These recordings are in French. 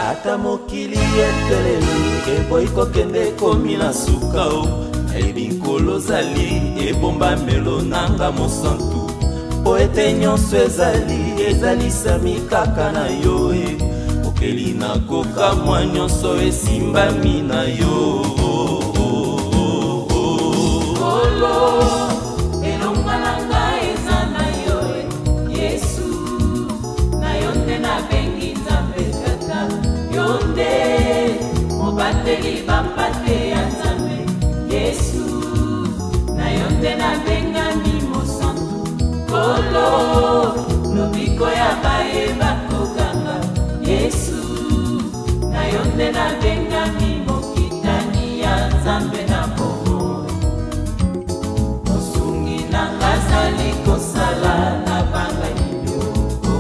ata mokili eteleli eboyi kokende komi na suka o nayebi nkolo ozali ebombamelo nanga mosantu po ete nyonso ezalisami kaka na yo okeli nakokamwa nyonso esimbami na yo elonga na ngai eza na yo Yesu na yo nde nabengi Nzambe kaka yo nde mobateli bampate ya Nzambe Yesu na yo nde nabengami mosantu kolo lobiko ya bayeba kokanga Yesu na yo nde nabengami mokitani ya Nzambe na bongo mosungi nanga azali kosala na banga nyoko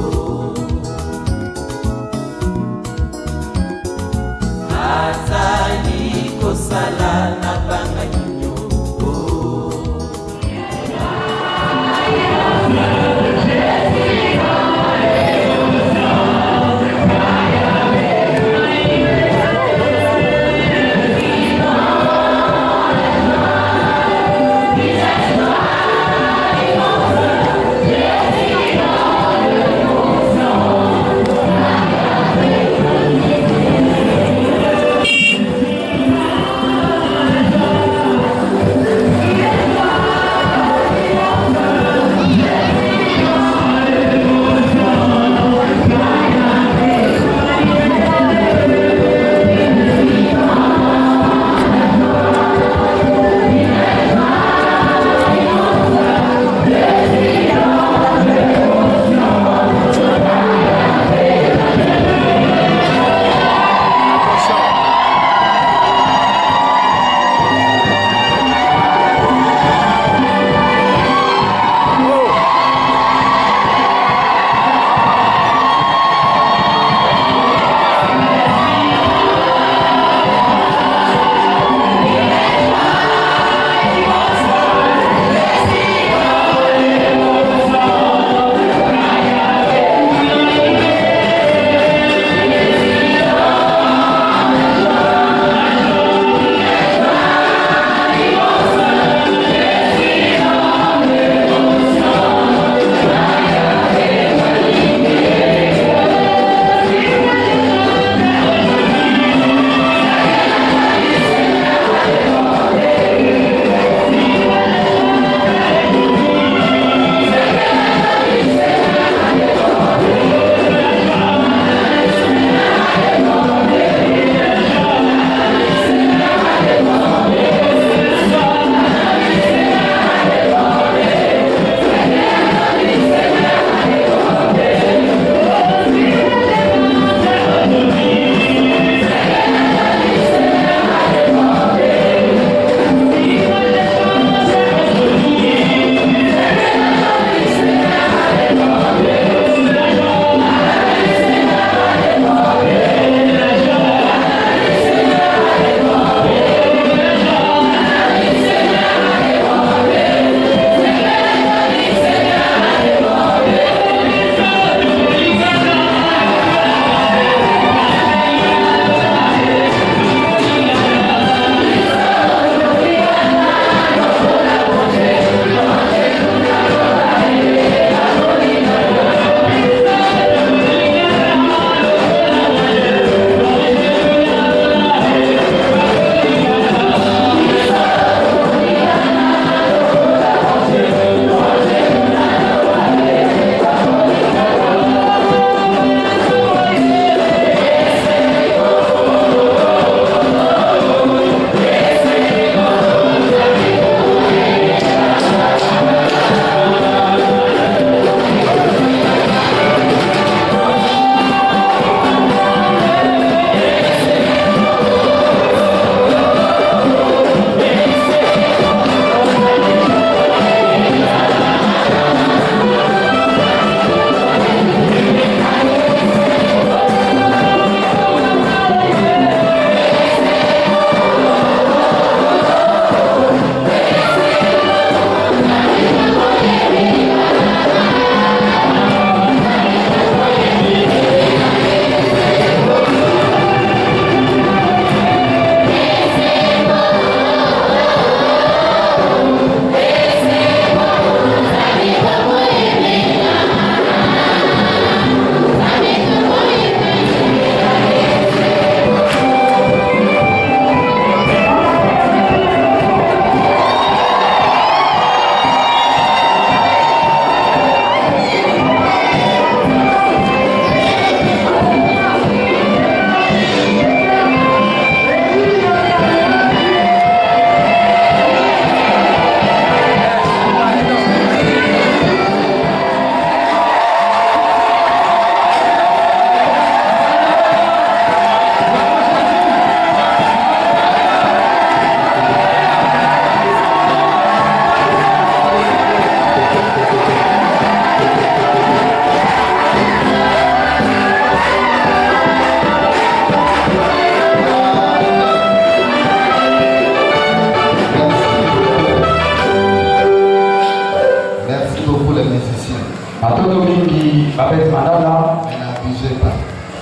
azali kosala na banga nyoko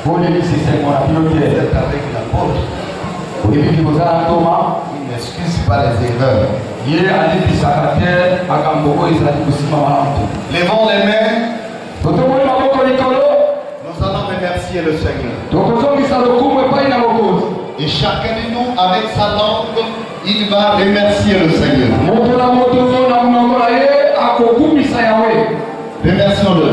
Vous êtes avec l'apôtre. Il n'excuse pas les erreurs. Levons les mains. Nous allons remercier le Seigneur. Et chacun de nous, avec sa langue, il va remercier le Seigneur. Remercions-le.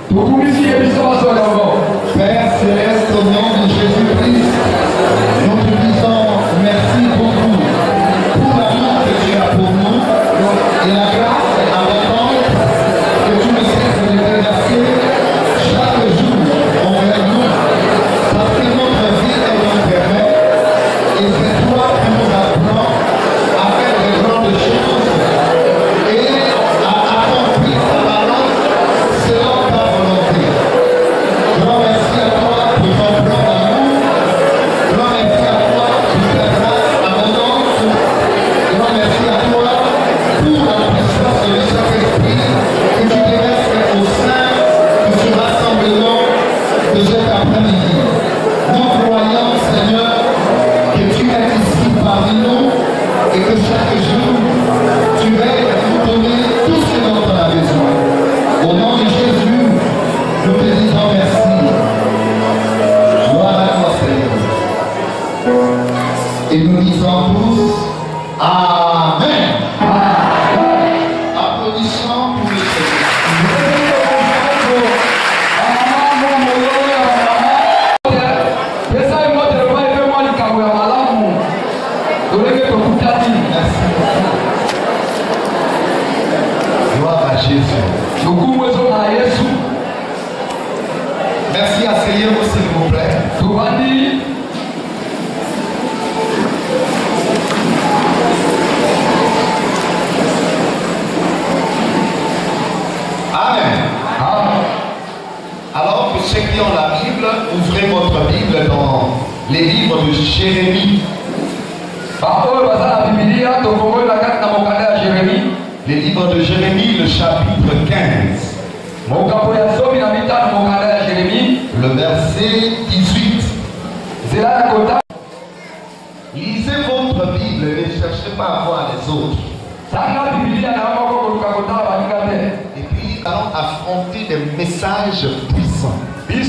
Père céleste, au nom de Jésus-Christ, nous te disons merci beaucoup pour l'amour que tu as pour nous et la grâce abondante que tu nous cesses de déverser chaque jour envers nous, parce que notre vie est dans tes mains et c'est toi qui nous apprends à faire de grandes choses et à accomplir ta parole selon ta volonté. Grand merci à toi pour ton plan d'amour. Grand merci à toi pour ta grâce abondante. Grand merci à toi pour la puissance de Saint-Esprit que tu déverses au sein de ce rassemblement de cet après-midi. Nous croyons, Seigneur, que tu es ici parmi nous et que chaque jour, tu vas nous donner tout ce dont on a besoin. Au nom de Jésus, nous te disons merci. Gloire à toi, Seigneur. Et nous disons tous Amen. Applaudissons pour le Seigneur. Merci. Gloire à Jésus. Merci, asseyez-vous s'il vous plaît. Amen. Alors que ceux qui ont la Bible, ouvrez votre Bible dans les livres de Jérémie. Les livres de Jérémie, le chapitre 15. Le verset 18. Lisez votre Bible, ne cherchez pas à voir les autres. Et puis, nous allons affronter des messages puissants.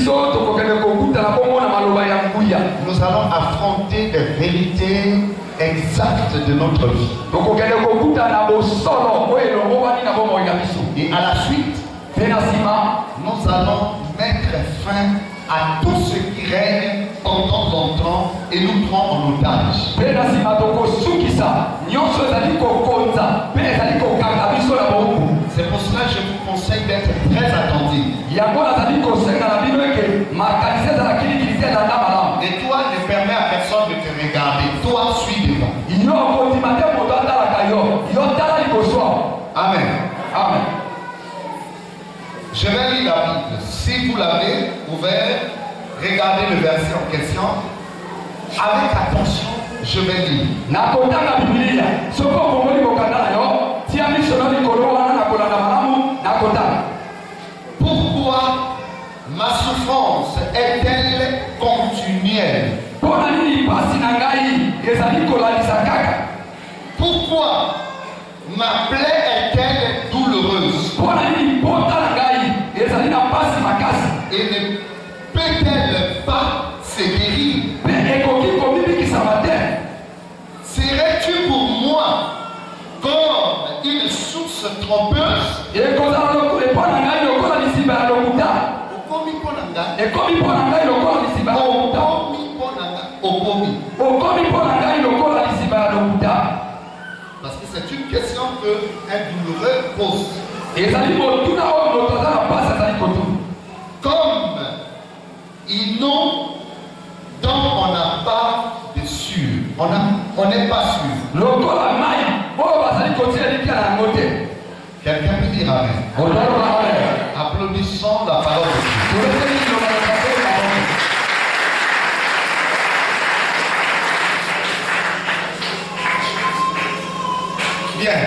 Nous allons affronter des vérités exactes de notre vie. Et à la suite, nous allons mettre fin à tout ce qui règne pendant longtemps et nous prend en otage. C'est pour cela que je vous conseille d'être très attentif. Et toi, ne permets à personne de te regarder. Toi, suis devant. Amen. Amen. Je vais lire la Bible. Si vous l'avez ouvert, regardez le verset en question. Avec attention, je vais lire. Pourquoi ma souffrance est-elle continuelle? Pourquoi ma plaie est-elle douloureuse? Et ne peut-elle pas se guérir? Serais-tu pour moi comme une source trompeuse? Parce que c'est une question que un douloureux pose. Comme ils n'ont, donc on n'a pas de sûr. On n'est pas sûr. Quelqu'un peut dire Amen. Applaudissons la parole de Dieu. Bien.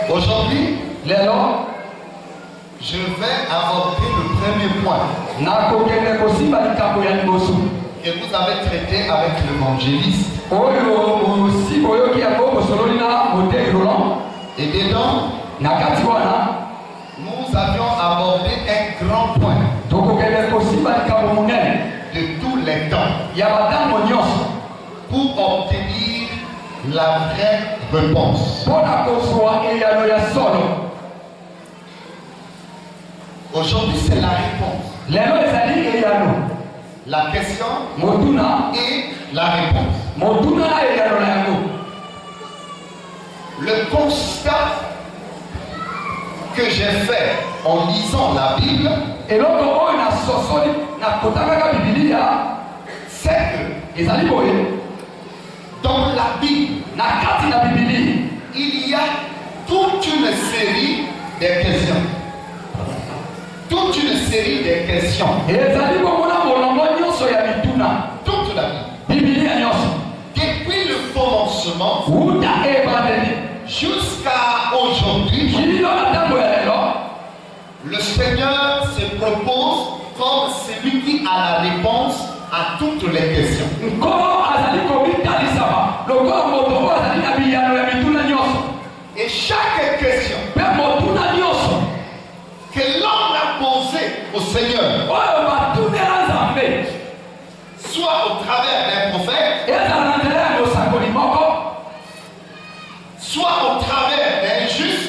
Aujourd'hui, je vais aborder le premier point. que vous avez traité avec l'évangéliste. Et dedans, nous avions abordé un grand point de tous les temps pour obtenir la vraie réponse. Aujourd'hui, c'est la réponse. La question et la réponse. Le constat que j'ai fait en lisant la Bible, c'est que dans la Bible, il y a toute une série de questions. Toute une série de questions. Toute la Bible. Depuis le commencement jusqu'à aujourd'hui, le Seigneur se propose comme celui qui a la réponse à toutes les questions. Et chaque question que l'homme a posée au Seigneur, soit au travers d'un prophète, soit au travers d'un juste,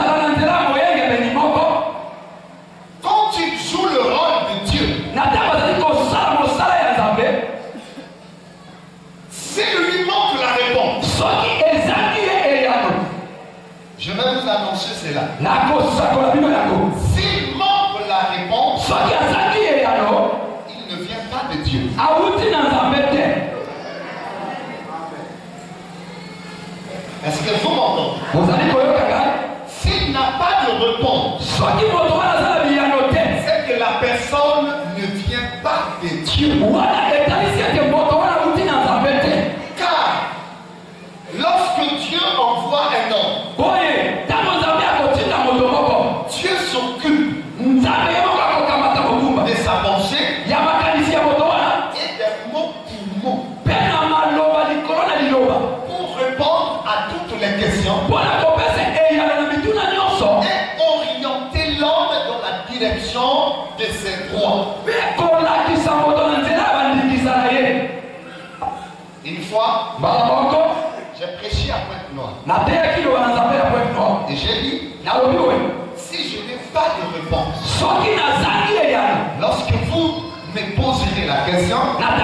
quand il joue le rôle de Dieu, s'il lui manque la réponse, je vais vous annoncer cela. S'il manque la réponse, il ne vient pas de Dieu. Est-ce que vous m'entendez? S'il n'a pas de réponse, c'est que la personne ne vient pas de Dieu. Car lorsque Dieu envoie un homme, Dieu s'occupe de sa pensée et des mots pour mots pour répondre à toutes les questions et orienter l'homme dans la direction de ses droits. Une fois, j'ai prêché à Pointe-Noire et j'ai dit, si je n'ai pas de réponse, lorsque vous me poserez la question,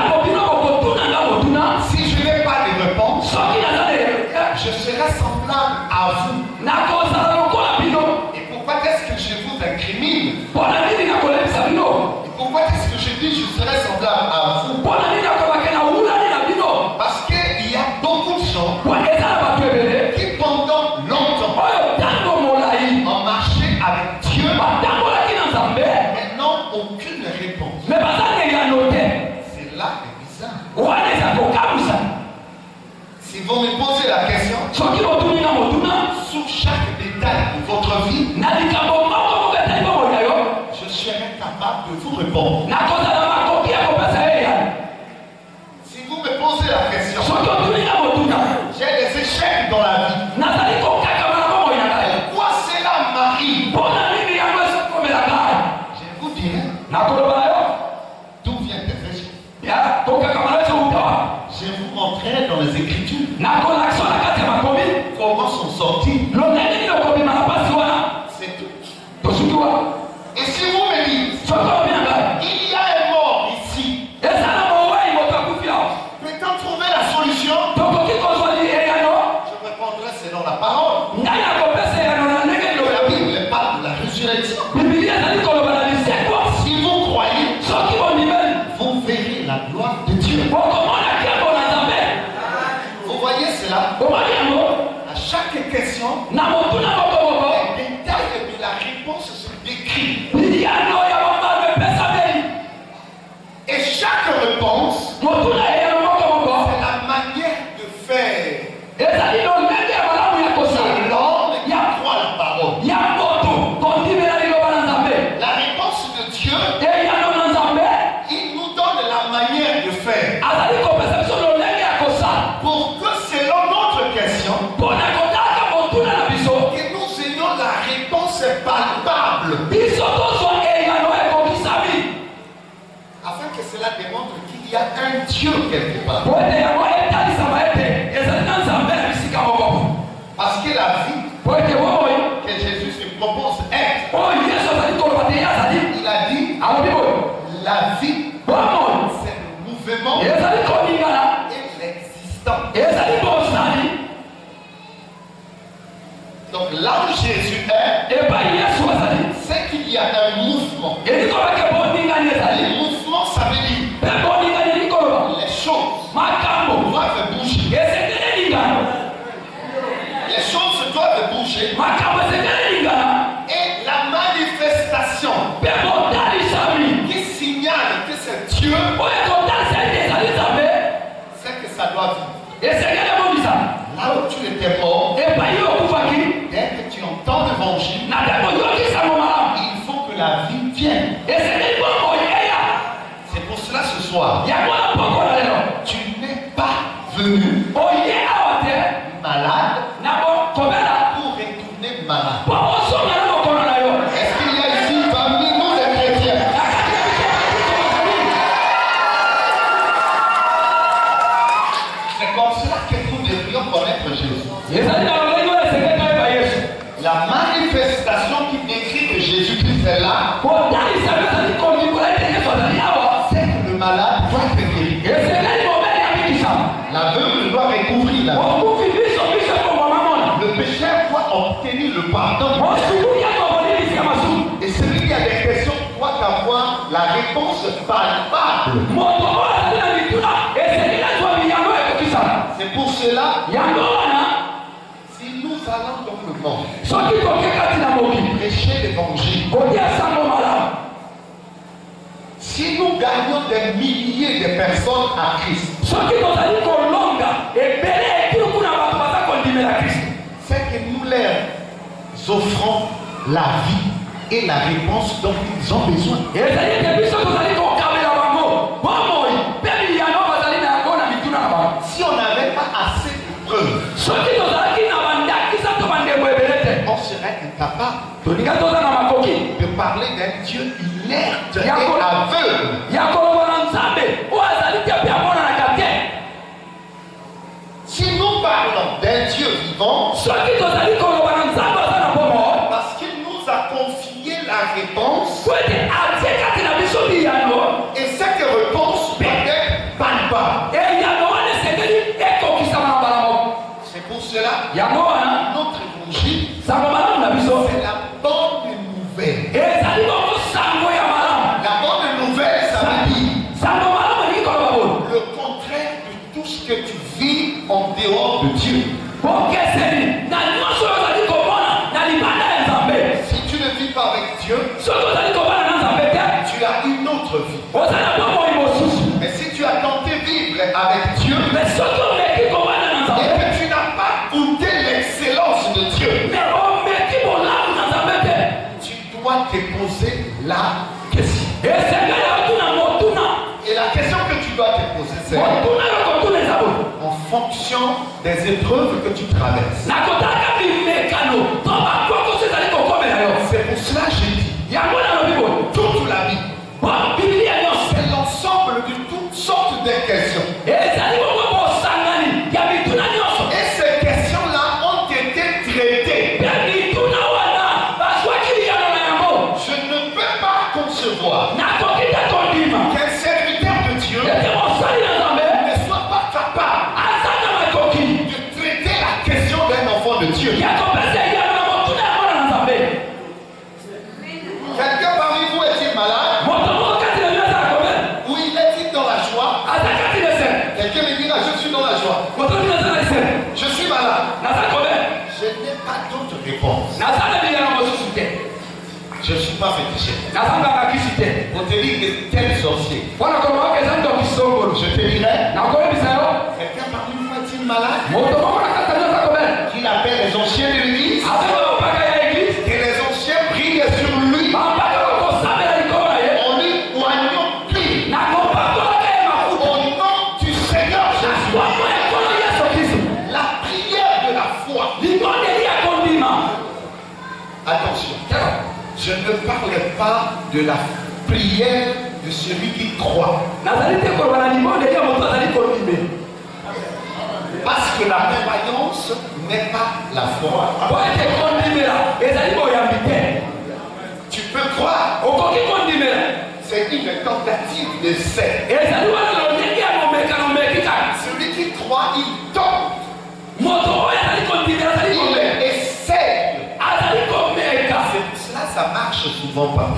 si je n'ai pas de réponse, je serai semblable à vous. Et pourquoi est-ce que je vous incrimine? Et pourquoi est-ce que je dis je serai semblable à vous? Parce qu'il y a beaucoup de gens qui pendant longtemps ont marché avec Dieu mais n'ont aucune réponse. C'est là que c'est bizarre. Si vous me posez la question sur chaque détail de votre vie, je serai capable de vous répondre. Si vous me posez la question, j'ai des échecs dans la vie. Pourquoi cela m'arrive? Je vous dirai d'où viennent tes échecs. Je vous montrerai dans les Écritures comment sont sortis. C'est tout. Et si vous me dites il y a un mort ici, peut-on trouver la solution? Je répondrai selon la parole. La Bible parle de la résurrection. Si vous croyez, vous verrez la gloire de Dieu. Vous voyez cela? À chaque question, les détails de la réponse sont décrits. Et chaque réponse, c'est la manière de faire. C'est l'homme qui croit la parole. La réponse de Dieu, Afin que cela démontre qu'il y a un Dieu quelque part. Parce que la vie que Jésus se propose être, il a dit, la vie, c'est le mouvement et l'existence. Donc là où Jésus est, c'est qu'il y a un mouvement. Les mouvements, ça veut dire les choses doivent bouger. Les choses doivent bouger. Et la manifestation qui signale que c'est Dieu, c'est que ça doit vivre. Là où tu étais mort, dès que tu entends l'évangile, il faut que la vie vienne. C'est pour cela ce soir, tu n'es pas venu malade pour retourner malade. Est-ce qu'il y a ici parmi nous des chrétiens? C'est comme cela que nous devrions connaître Jésus. La manifestation qui décrit que Jésus-Christ est là, c'est que le malade doit être guéri. L'aveugle doit recouvrir la vie. Le pécheur doit obtenir le pardon. Et celui qui a des questions doit avoir la réponse palpable. C'est pour cela, si nous allons dans le monde, prêcher l'évangile, si nous gagnons des milliers de personnes à Christ, c'est que nous leur offrons la vie et la réponse dont ils ont besoin. Si on n'avait pas assez de preuves, on serait incapable de parler d'un Dieu inerte et aveugle. Si nous parlons d'un Dieu vivant, parce qu'il nous a confié la réponse, et cette réponse doit être palpable. C'est pour cela notre évangile, c'est la bonne nouvelle. La bonne nouvelle, ça veut dire le contraire de tout ce que tu vis en dehors de Dieu. Si tu ne vis pas avec Dieu, tu as une autre vie. Mais si tu as tenté vivre avec Dieu, et que tu n'as pas goûté l'excellence de Dieu, tu dois te poser la question. Et la question que tu dois te poser, c'est en fonction des épreuves que tu traverses. C'est pour cela que j'ai dit, toute la vie, c'est l'ensemble de toutes sortes de questions. Et ces questions-là ont été traitées. Je ne peux pas concevoir qu'un serviteur de Dieu ne soit pas capable de traiter la question d'un enfant de Dieu. Quelqu'un parmi vous est-il malade? Ou il est-il dans la joie? Quelqu'un me dira, je suis dans la joie. Je suis malade. Je n'ai pas d'autre réponse. Je ne suis pas fétichiste. Pour te dire que quel sorcier. Je te dirai, quelqu'un parmi vous est-il malade? Qu'il appelle les anciens de l'église. Que les anciens prient sur lui. On lui oignons plus. Au nom du Seigneur Jésus. La prière de la foi. Attention. Je ne parle pas de la prière de celui qui croit. Parce que la croyance n'est pas la foi. Tu peux croire. C'est une tentative d'essai. Celui qui croit, il tente. Il essaie. Cela, ça marche souvent pas.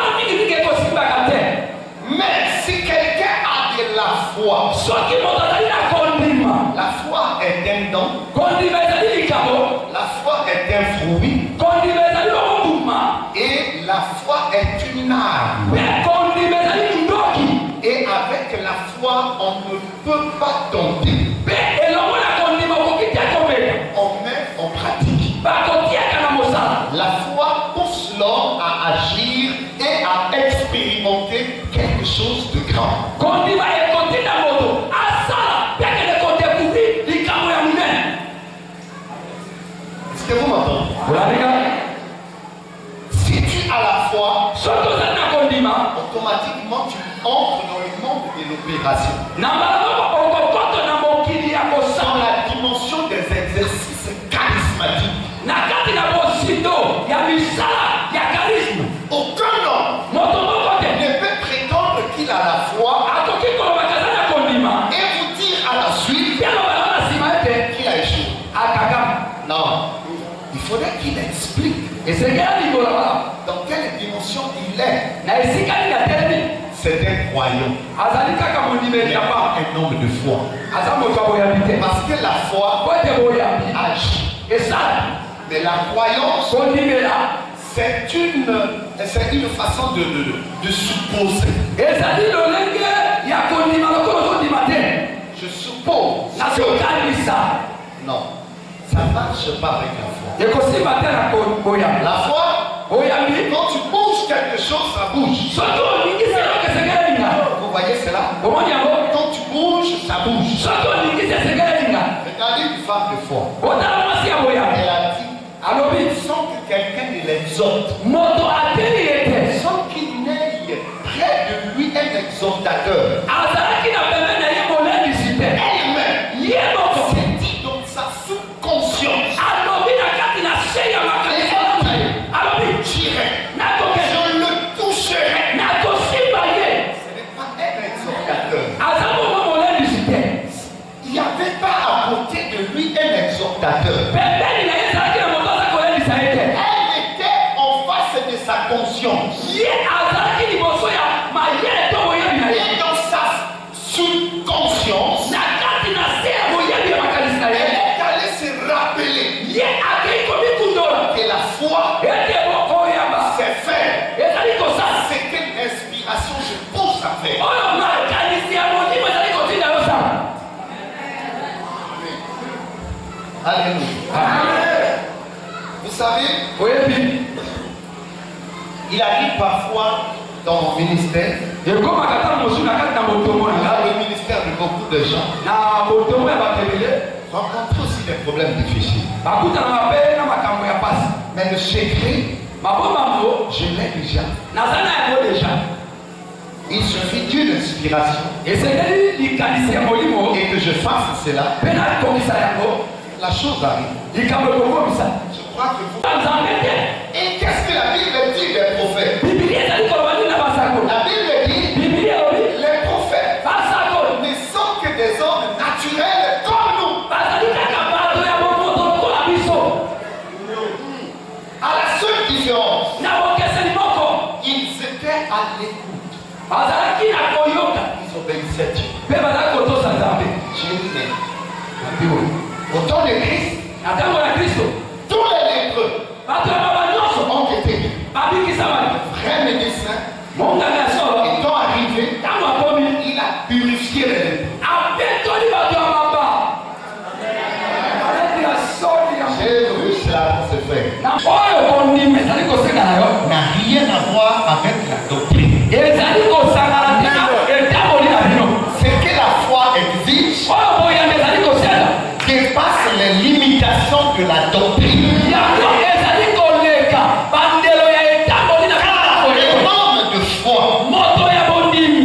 Mais si quelqu'un a de la foi, la foi est un don. La foi est un fruit. Et la foi est une arme. Et avec la foi, on ne peut pas tenter. On met en pratique. La foi pousse l'homme à agir et à expérimenter quelque chose de grand. Est-ce que vous m'entendez? Si tu as la foi, automatiquement tu entres dans le monde de l'opération. Dans la dimension des exercices charismatiques. Aucun homme ne peut prétendre qu'il a la foi et vous dire à la suite qu'il a échoué. Non, il faudrait qu'il explique dans quelle dimension il est. C'est un croyant. Il n'est pas un homme de foi. Parce que la foi agit. Mais la croyance, c'est une façon de supposer. Je suppose que non, ça ne marche pas avec la foi. La foi, quand tu bouges quelque chose, ça bouge. Vous voyez cela? Quand tu bouges, ça bouge. Regardez une femme de foi. Elle a dit, sans que quelqu'un ne l'exhorte, sans qu'il n'ait près de lui un exhortateur, elle-même s'est dit dans sa subconscience, je le toucherai. Ce n'est pas un exhortateur. Il n'y avait pas à côté de lui un exhortateur. Elle était en face de sa conscience. Et dans sa subconscience, elle est allée se rappeler que la foi, c'est faire. C'est quelle inspiration je pousse à faire. Alléluia. Vous savez, il arrive parfois dans mon ministère, là, le ministère de beaucoup de gens, rencontre aussi des problèmes difficiles. Mais le secret, je l'ai déjà. Il suffit d'une inspiration et que je fasse cela. La chose arrive. Je crois que vous... Et qu'est-ce que la Bible dit des prophètes? La Bible dit les prophètes ne sont que des hommes naturels comme nous. À la seule différence, ils étaient à l'écoute. Ils obéissaient Dieu. Au temps de Christ, tous les lépreux ont été guéris. Vrai médecin étant arrivé, il a purifié les lépreux. J'ai vu cela se faire. N'a rien à voir avec la doctrine. Ce que la foi exige dépasse les limitations de la doctrine. Un homme de foi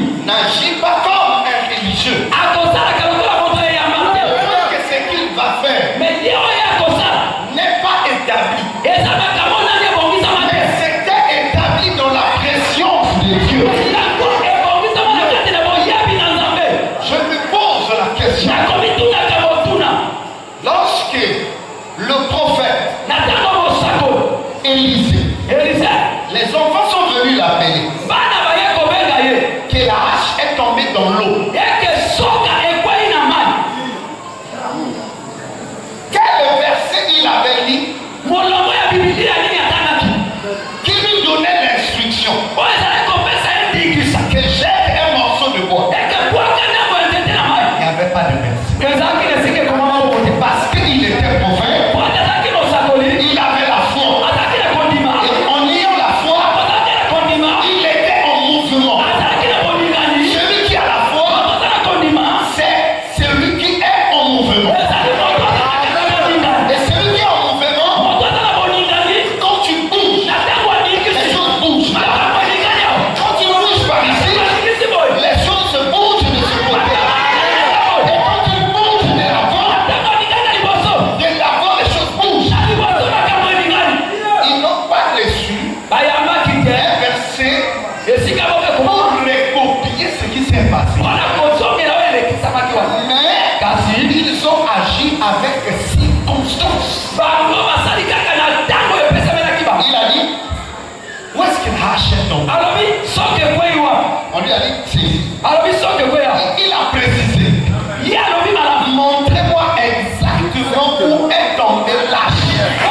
Il a dit, où est-ce que la hache est tombée? On lui a dit, c'est ici. Il a précisé. Montrez-moi exactement où est tombée la hache.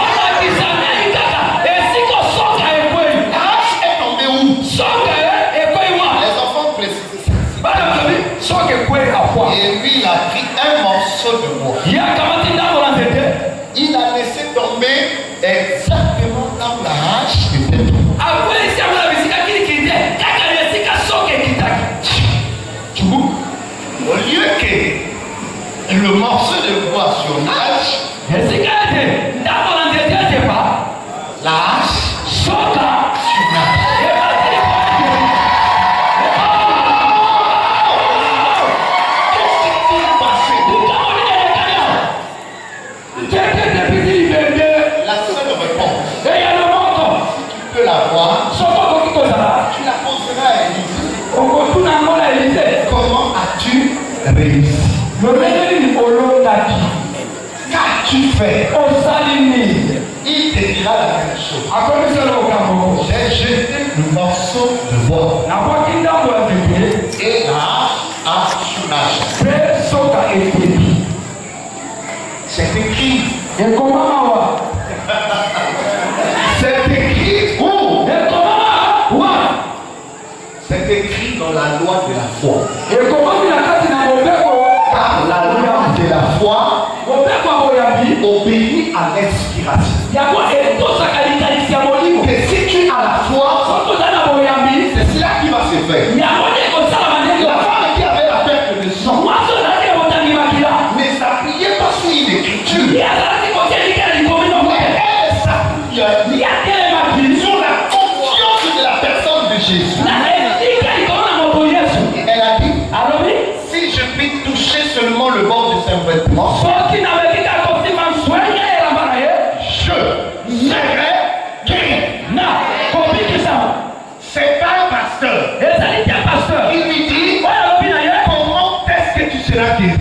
La hache est tombée où? Les enfants précisent ça. Et lui, il a pris un morceau de bois. Il a laissé tomber exactement là où la hache était tombée. Au lieu que le morceau de bois sur la hache, la hache sur la hache. La seule réponse, tu peux la voir, tu la poseras à Élysée. Comment as-tu réussi? Qu'as-tu fait? Il te dira la même chose. J'ai jeté le morceau de bois et la hache a soulagé. C'est écrit. C'est écrit où? C'est écrit dans la loi de la foi. Car la loi de la foi obéit à l'inspiration. Que si tu as la foi, c'est cela qui va se faire. La femme qui avait la perte de sang ne s'appuyait pas sur une écriture. Mais elle s'appuyait sur la confiance de la personne de Jésus. Et elle a dit, si je puis toucher seulement le bord de ses vêtements, je serai guéri. C'est pas un pasteur. Il lui dit, comment est-ce que tu seras guéri?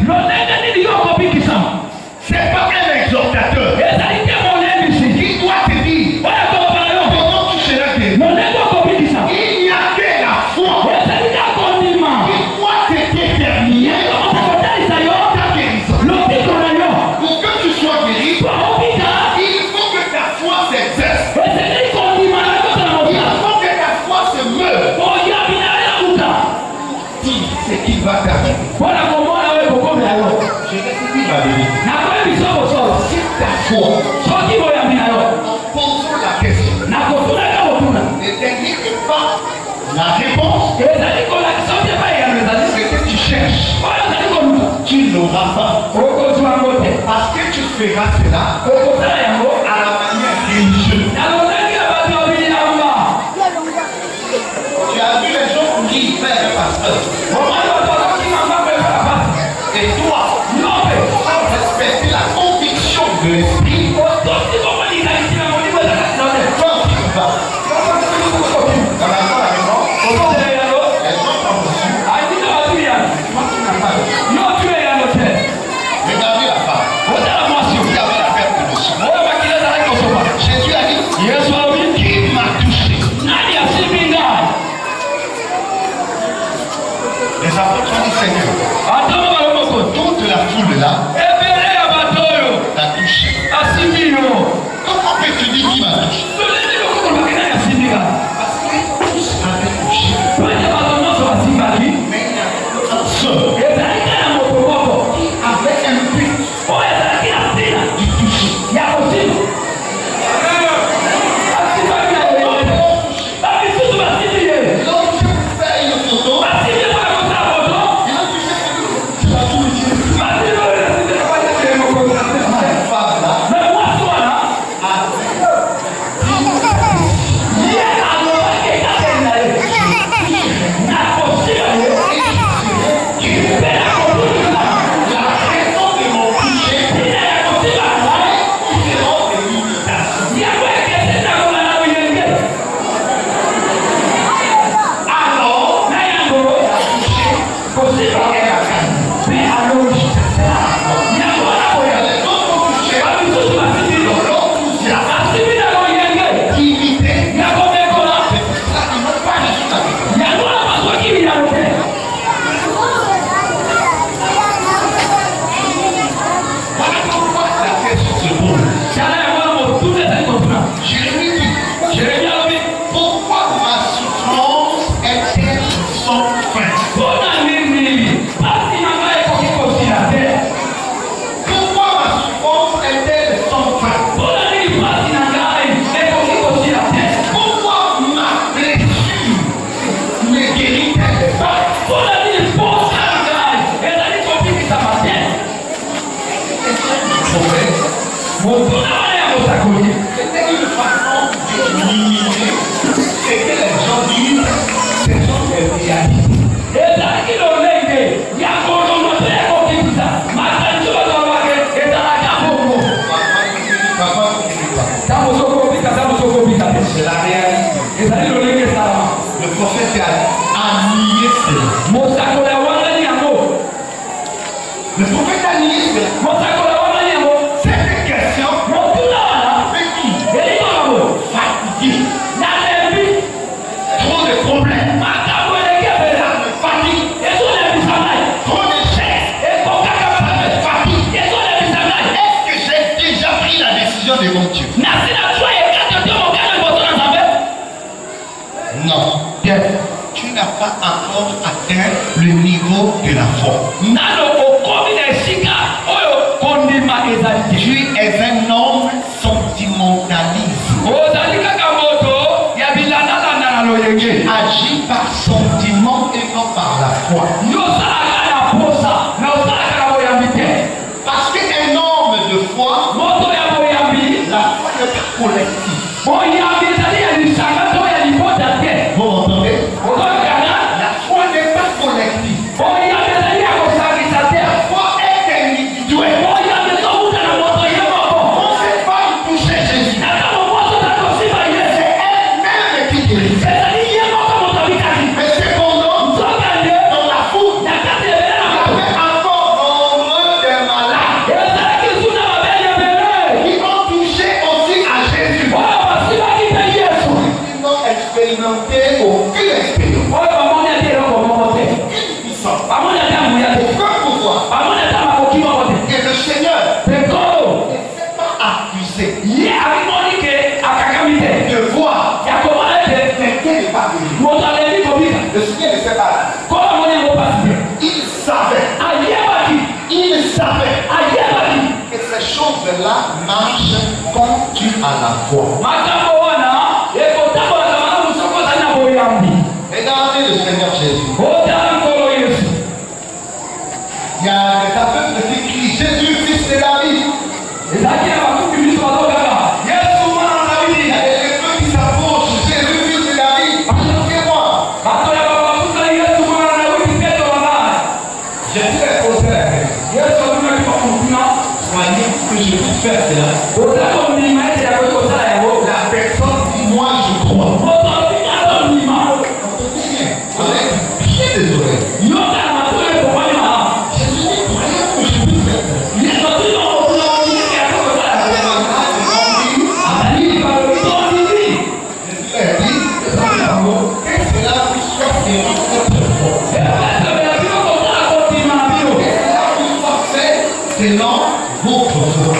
C'est pas un exhortateur. Il doit te dire, comment tu seras guéri? Il n'y a que la foi qui doit te déterminer ta guérison. Pour que tu sois guéri, il faut que ta foi s'exerce. Il faut que ta foi se meuve. Dis ce qu'il va t'arriver. Je vais te dire la vérité. Si ta foi, en posant la question, ne t'indique pas la réponse, ce que tu cherches, tu n'auras pas. Parce que tu feras cela à la manière religieuse. Tu as vu les gens courir vers un pasteur. Et toi, sans respecter la conviction de l'esprit, toi tu vas. Dans la maison, les gens sont reçus. Toi tu n'as pas reçu. Regardez la femme. Vous avez la perte de sang. Jésus a dit, qui m'a touché? Les apôtres ont dit, Seigneur, toute la foule là t'a touché. Comment peux-tu dire qui m'a touché? Parce que tous avaient touché. Mais il y a un seul qui avait un but du toucher. L'homme qui fait une photo, vision devant Dieu. Non. Tu n'as pas encore atteint le niveau de la foi. Tu es un homme sentimentaliste. Tu agis par sentiment et non par la foi. Parce qu'un homme de foi, la foi n'est pas collective. Vous m'entendez? La foi n'est pas collective. La foi est individuelle. On ne sait pas toucher Jésus. C'est elle-même qui guérit. Mais cependant, dans la foule, il y avait encore nombreux de malades qui ont touché aussi à Jésus. Ils n'ont expérimenté aucune expérience. Une puissance. Aucun pouvoir. Et le Seigneur ne s'est pas accusé de voir. Mais quel n'est pas venu. Le Seigneur ne s'est pas. Il savait que ces choses-là marchent quand tu as la foi. Regardez le Seigneur Jésus. Il y a des aveugles qui crient Jésus, fils de David. Il y a des lépreux qui s'approchent Jésus, fils de David. Appelez-moi. Jésus a posé la question. Soyez que je puisse faire cela. La personne dit moi je crois. Bien des oreilles. Selon votre foi.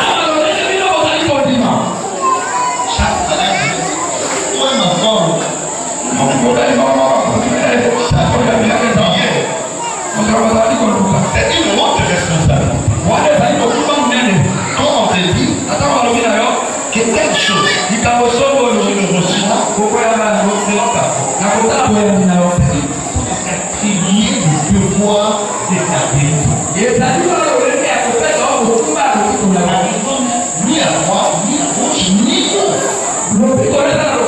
Chaque malade, toi ma femme, c'est une haute responsabilité. Quand on te dit que telle chose, tu le reçois, attribuer le devoir de ta vérité. Ni à droite, ni à gauche, ni au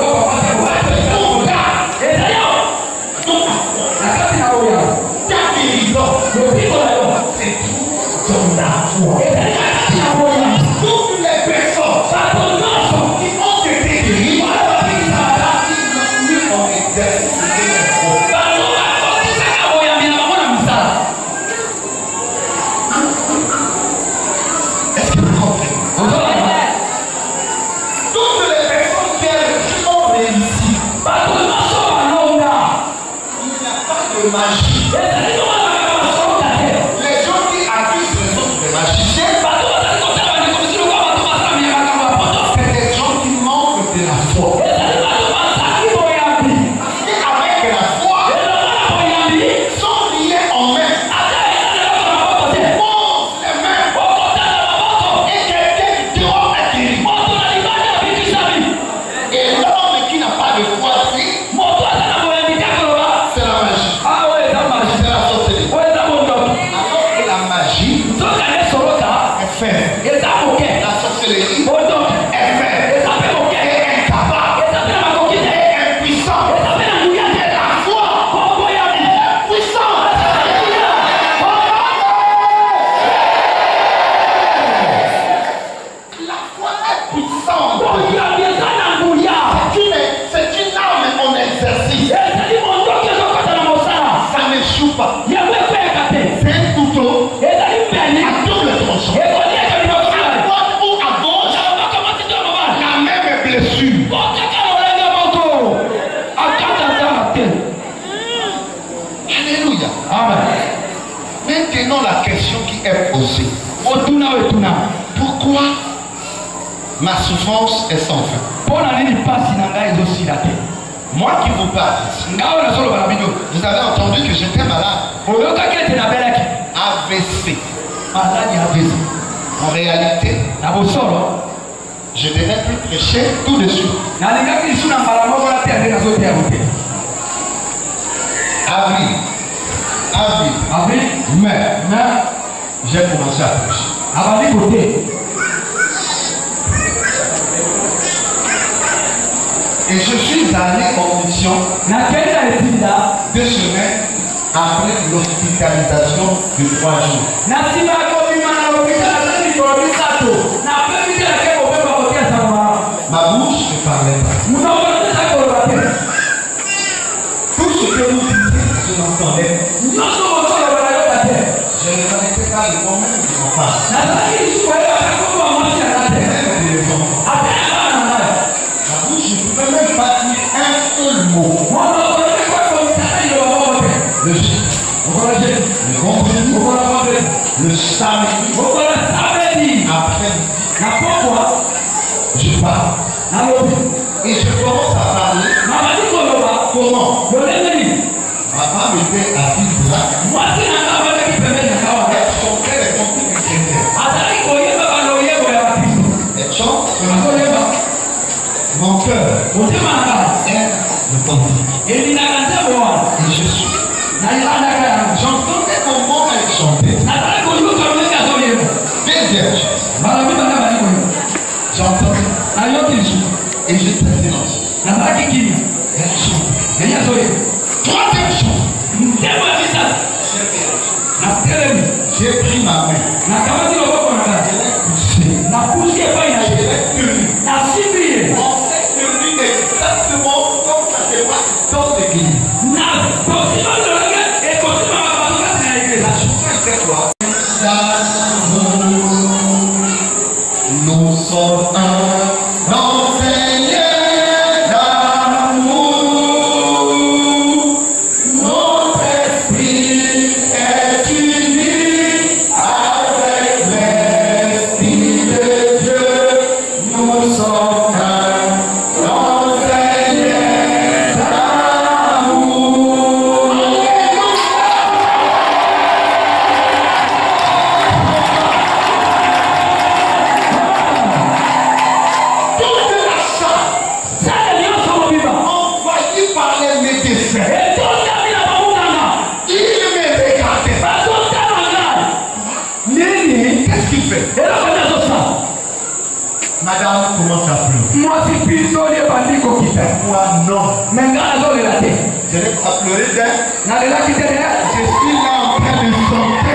ta guérison, c'est tout dans la foi. Toutes les personnes qui ont été guéries, ils ont exercé la foi. Est-ce que vous comprenez? Toutes les personnes qui ont réussi, il n'y a pas de magie. Les gens qui accusent les autres de magiciens, c'est des gens qui manquent de la foi. Et avec la foi, sont liés en main. Pose les mains. Et quelqu'un dehors est guéri. Et l'homme qui n'a pas de foi, c'est la magie. C'est la sorcellerie. Alors que la magie est faite. La sorcellerie est faite. Et incapable. Et impuissant. Et la foi est puissante. La foi est puissante. C'est une arme en exercice. Ça n'échoue pas. C'est un couteau à double tranchant. À droite ou à gauche, la même blessure. Alléluia. Maintenant, la question qui est posée. Pourquoi Ma souffrance est sans fin. Moi qui vous parle, vous avez entendu que j'étais malade. AVC. En réalité, je devais plus prêcher tout de suite. Avril, mai, j'ai commencé à prêcher. Et je suis allé en mission 2 semaines après l'hospitalisation de 3 jours. Ma bouche ne parlait pas. Tout ce que vous disiez, je l'entendais. Je ne connaissais pas le moment de mon père. Ma bouche ne pouvait même pas dire un seul mot. Le jeudi, le vendredi, le samedi, après, je parle. Et je commence à parler. Comment? Ma femme était assise là. Elle chantait les cantiques chrétiens. Elle chante. Mon cœur est le cantique. Et je suis. J'entendais comment elle chantait. Deuxième chose. J'entendais. Et j'étais silence. Elle chantait. Troisième chose. J'ai pris ma main. Je l'ai poussé. Je l'ai tenu. On s'est tenu exactement comme ça se passe dans l'église. La chanson était quoi? Nous sommes un dans Seigneur d'amour. Notre esprit est uni avec l'esprit de Dieu. Nous sommes un dans Seigneur d'amour. Toute la salle envahie par les médecins. Ils me regardaient. Qu'est-ce qu'il fait? Madame commence à pleurer. Moi non. Je n'ai pas pleuré d'elle. Je suis là en train de chanter.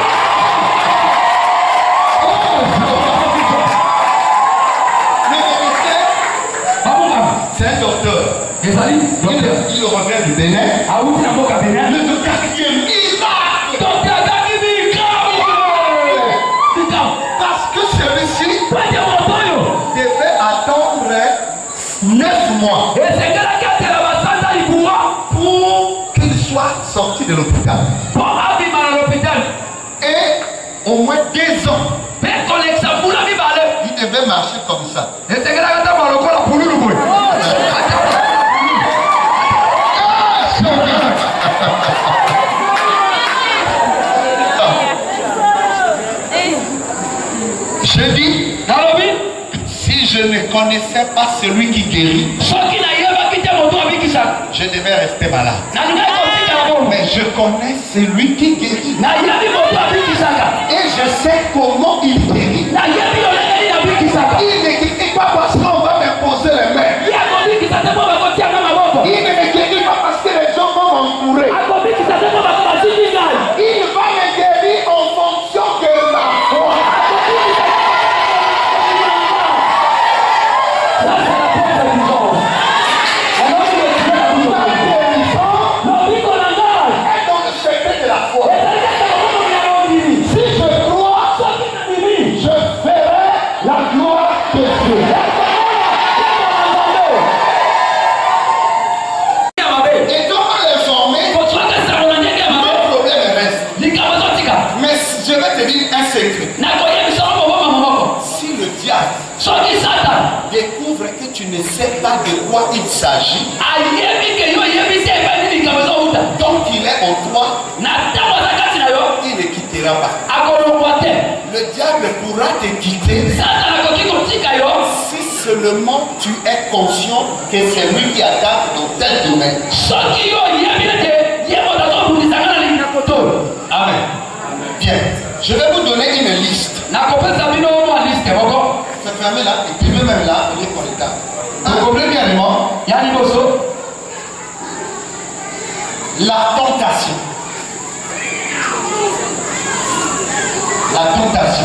Le médecin, c'est un docteur. Il revient du Bénin. Le docteur qui est miracle. Parce que celui-ci devait attendre 9 mois pour qu'il soit sorti de l'hôpital. Et au moins 2 ans, il devait marcher comme ça. Je dis, si je ne connaissais pas celui qui guérit, je devais rester malade. Mais je connais celui qui guérit. Et je sais comment il guérit. Il ne guérit pas parce qu'on va m'imposer les mains. Il ne me guérit pas parce que les gens vont m'entourer. Il va me guérir en fonction de ma foi. Et dans le secret de la foi. Si je crois, je ferai la gloire de Dieu. Et donc, on est formé, mon problème reste. Mais je vais te dire un secret. Si le diable tu ne sais pas de quoi il s'agit, donc il est en toi, il ne quittera pas. Le diable pourra te quitter si seulement tu es conscient que c'est lui qui attaque dans tel domaine. Amen. Bien. Je vais vous donner une liste. C'est fermé là, et puis même là, il est pour les cas. Vous comprenez bien les mots? La tentation. La tentation.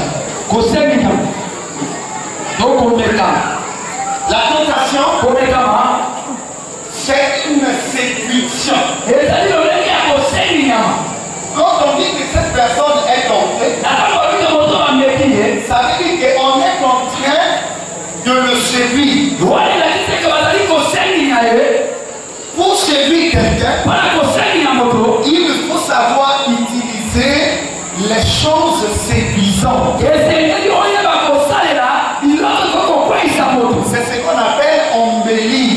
La tentation, c'est une séduction. Quand on dit que cette personne est tentée, ça veut dire qu'on est en train de le séduire. Pour séduire quelqu'un, il faut savoir utiliser les choses séduisantes. C'est ce qu'on appelle embellir.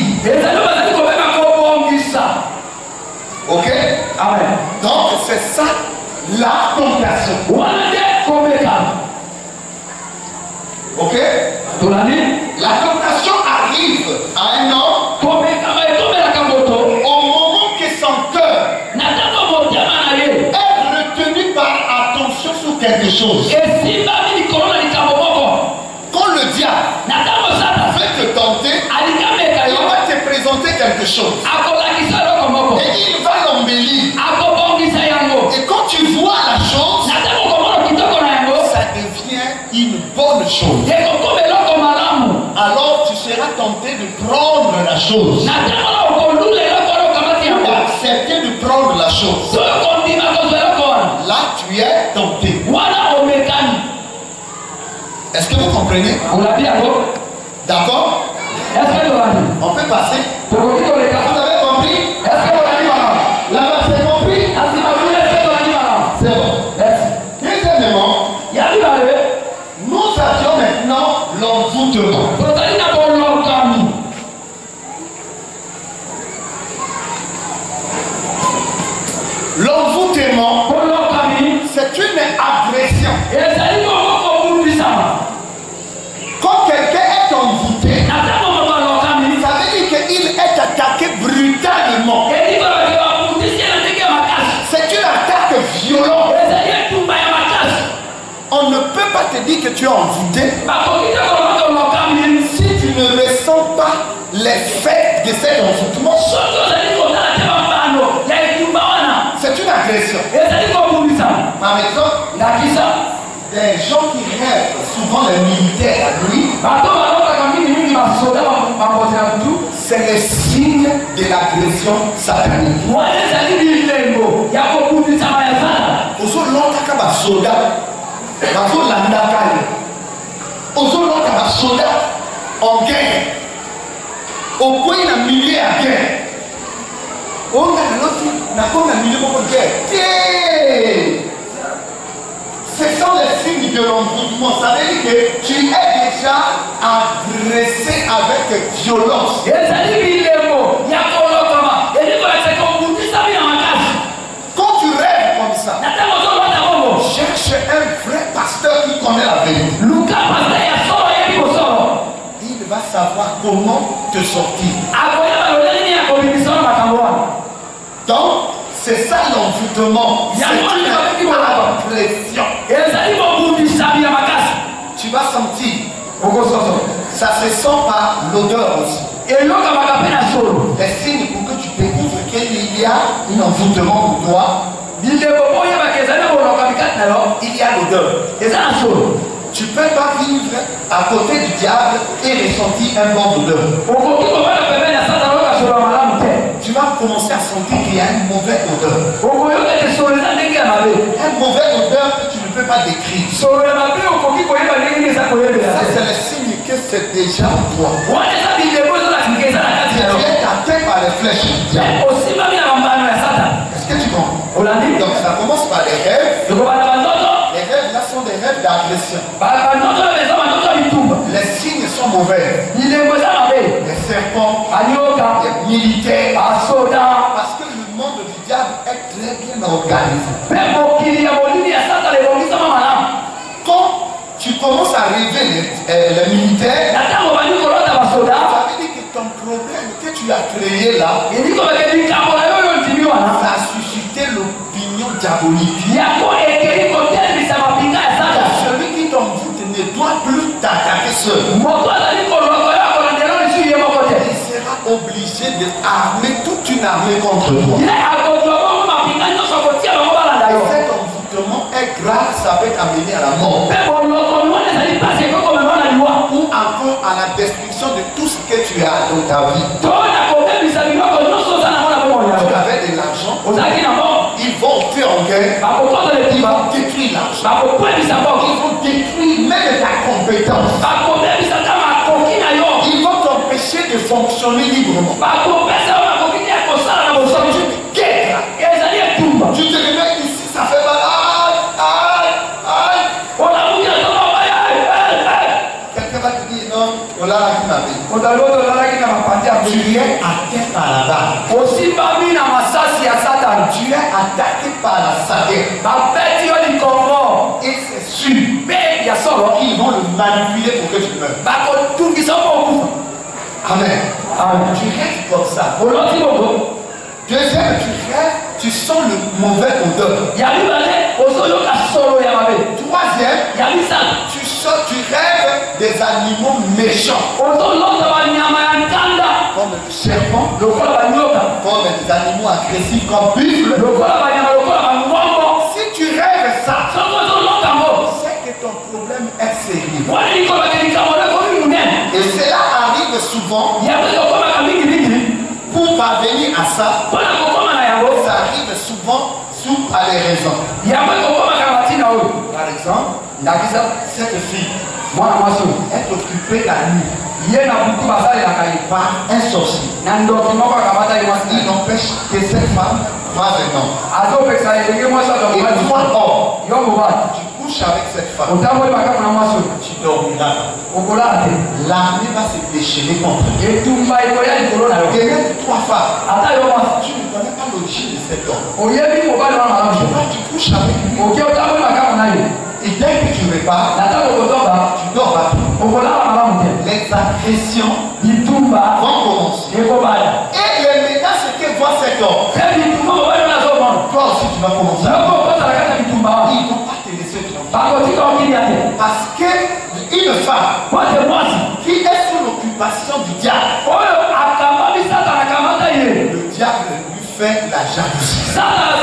Ok? Amen. Donc c'est ça la tentation. Ok? La tentation arrive à un homme au moment que son cœur est retenu par attention sur quelque chose. Quand le diable veut te tenter, il va te présenter quelque chose. Et il va l'embellir. Et quand tu vois la chose, ça devient une bonne chose. Alors tu seras tenté de prendre la chose. D'accepter de prendre la chose. Là tu es tenté. Est-ce que vous comprenez? D'accord? On peut passer. Vous avez compris? Là-bas c'est compris? C'est bon. Deuxièmement, nous avions maintenant l'envoûtement. L'envoûtement, c'est une agression. Quand quelqu'un est envoûté, ça veut dire qu'il est attaqué brutalement. C'est une attaque violente. On ne peut pas te dire que tu es envoûté si tu ne ressens pas l'effet de cet envoûtement. C'est une agression. Par exemple, des gens qui rêvent, souvent les militaires la nuit, c'est le signe de l'agression satanique. Soldat en guerre, au point de milieu à guerre. On a l'autre, ce sont les signes de l'envoûtement. Ça veut dire que tu es déjà agressé avec violence. Quand tu rêves comme ça, cherche un vrai pasteur qui connaît la vérité. Il va savoir comment te sortir. Donc, c'est ça l'envoûtement. C'est une agression. Tu vas sentir. Ça se sent par l'odeur aussi. Les signes pour que tu découvres qu'il y a un envoûtement pour toi. Il y a l'odeur. Tu ne peux pas vivre à côté du diable et ressentir un bon odeur. Tu vas commencer à sentir qu'il y a une mauvaise odeur. Une mauvaise odeur que tu ne peux pas décrire. Ça, c'est le signe que c'est déjà en toi. Tu es atteint par les flèches du diable. Est-ce que tu comprends? Donc ça commence par les rêves. Les rêves là sont des rêves d'agression. Les signes sont mauvais. Les serpents, des militaires. Parce que le monde du diable est très bien organisé. Quand tu commences à rêver les militaires, ça veut dire que ton problème que tu as créé là, ça a suscité l'opinion diabolique. Celui qui t'envoûte ne doit plus t'attaquer seul. Il sera obligé d'armer toute une armée contre toi. Cet envoûtement est grave, ça peut t'amener à la mort. Ou encore à la destruction de tout ce que tu as dans ta vie. Tu avais de l'argent, ils vont te en guerre, ils vont détruire l'argent, ils vont détruire même ta compétence, ils vont t'empêcher de fonctionner librement. C'est une guerre. Tu te réveilles ici, ça fait mal. Quelqu'un va te dire non, on l'a qui m'a fait. Tu es attaqué par la balle. Tu es attaqué par la Satan. Et c'est sûr qu'ils vont le manipuler pour que tu meurs. Amen. Tu restes comme ça. Deuxième, tu sens le mauvais odeur. Troisième, tu rêves des animaux méchants. Comme le serpent, comme des animaux agressifs comme buffle. Si tu rêves ça, c'est que ton problème est sérieux. Et cela arrive souvent. Pour parvenir à ça, ça arrive souvent sous les raisons. Par exemple, cette fille est occupée la nuit par un sorcier. Il n'empêche que cette femme fasse un homme. Et toi, tu couches avec cette femme. Tu dormiras. L'armée va se déchaîner contre toi. Et même trois femmes. Tu ne connais pas l'origine de cet homme. Tu couches avec lui. Et dès que tu repars, tu dors pas. Les agressions vont commencer. Et les ménaces que voit cet homme, toi aussi tu vas commencer. Ils ne vont pas te laisser tranquille. Parce qu'une femme qui est sous l'occupation du diable, le diable lui fait la jalousie.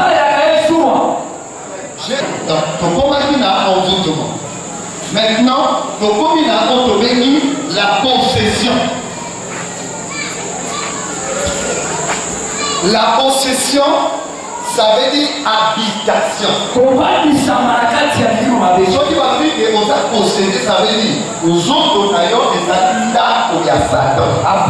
Maintenant, on te bénit la possession. La possession, ça veut dire habitation. Ce qui va dire que vous avez possédé, ça veut dire aux autres d'ailleurs des habitats où il y a Satan.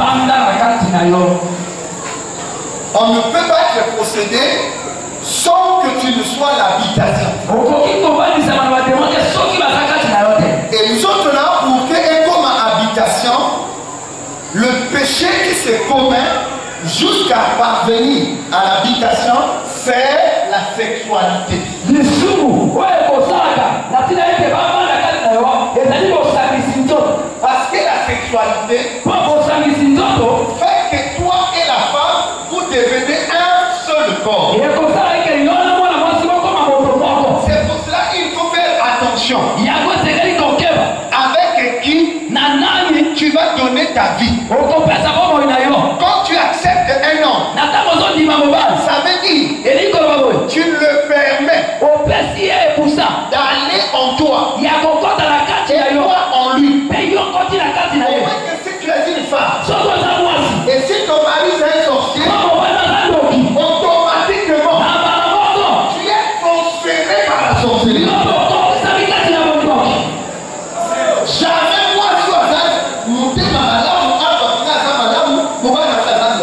On ne peut pas être possédé sans que tu ne sois l'habitation. Et nous autres là, pour que et comme habitation, le péché qui se commet jusqu'à parvenir à l'habitation, c'est la sexualité. Parce que la sexualité fait que toi et la femme, vous devenez un seul corps. C'est pour cela qu'il faut faire attention. Avec qui tu vas donner ta vie. Quand tu acceptes un homme, ça veut dire tu le permets d'aller en toi et toi en lui. Si tu es une femme et si ton mari c'est un sorcier, automatiquement tu es transféré par la sorcellerie. Jamais moi je suis monter ma madame ou à madame pour voir la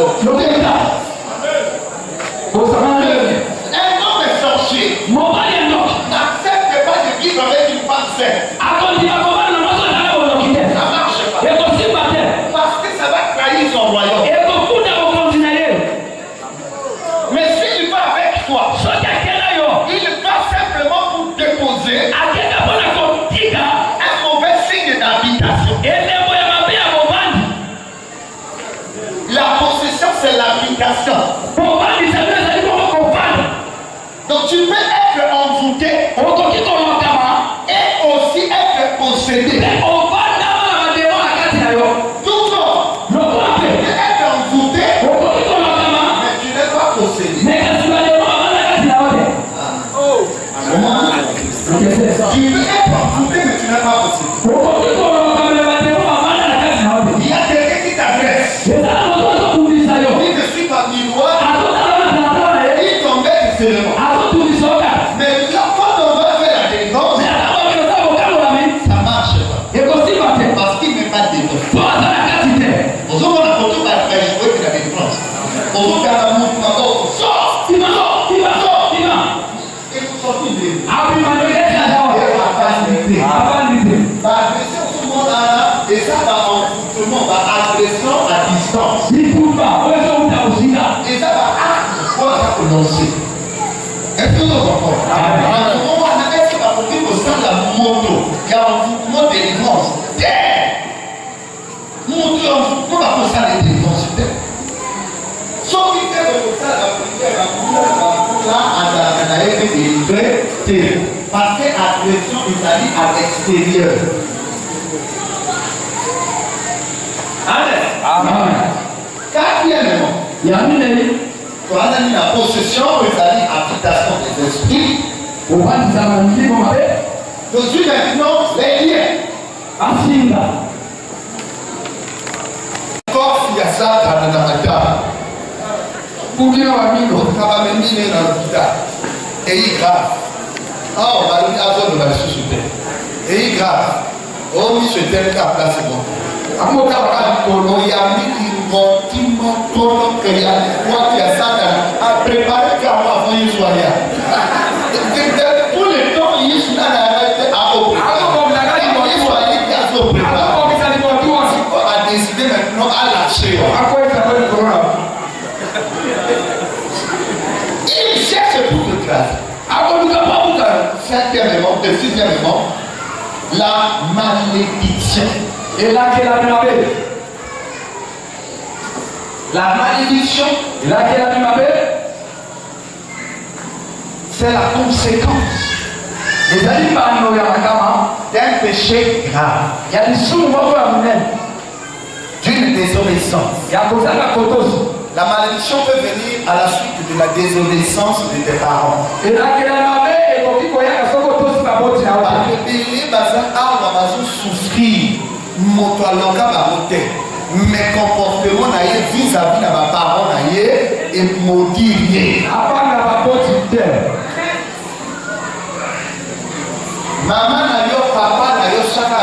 un homme est sorcier n'accepte pas de vivre avec une femme saine. Ça marche pas. Parce que ça va trahir son tu peux être envoûté et aussi être possédé. Tout le monde. Tu peux être envoûté, mais tu n'es pas possédé. Tu peux être envoûté, mais tu n'es pas possédé. Il y a quelqu'un qui t'agresse. Il te suit par miroir. Il tombait différemment. Mais quand on va faire la défense, ça marche pas. Parce qu'il ne met pas de défense. On se voit la photo par la jouer de la défense. On se voit la mouvement. Sors! Et vous sortez de l'agression, tout le monde a là. Et ça va en tout le monde va agression à distance. Et ça va quoi ça prononcer. Est-ce que nous comprenons? On a fait ça pour dire au sein de la moto. Il y a un mouvement de défense. Moto, on va faire ça les défenses. Sauf qu'il fait comme ça, la prière, la là, à la délivré, parce que l'agression est allée à l'extérieur. Amen. Quatrièmement, il y a la possession est allée à l'habitation des esprits. Dessus maintenant, les liens. Corps, il y a ça dans la table. Pour bien avoir mis le travail dans l'hôpital. Et il grave. Ah, on va lui avoir de la société. Et il grave. Oh, oui, je t'aime qu'à place bon. À mon cas, il y a mis une bonne tono que il y a quoi qui a ça à préparer car avant il soit là. Pour le temps, il est là à décider maintenant à lâcher. Il cherche pour te classer. Cinquièmement, sixièmement, la malédiction. Et là, qu'est la même appel? La malédiction. Et là, qu'est la même appel? C'est la conséquence. Les animaux d'un péché grave. Il y a des souvenirs d'une désobéissance. La malédiction peut venir à la suite de la désobéissance de tes parents. Et là, qu'elle a souffrir, mais comportement vis-à-vis de ma parole et maudit. Maman n'a papa n'a chacun a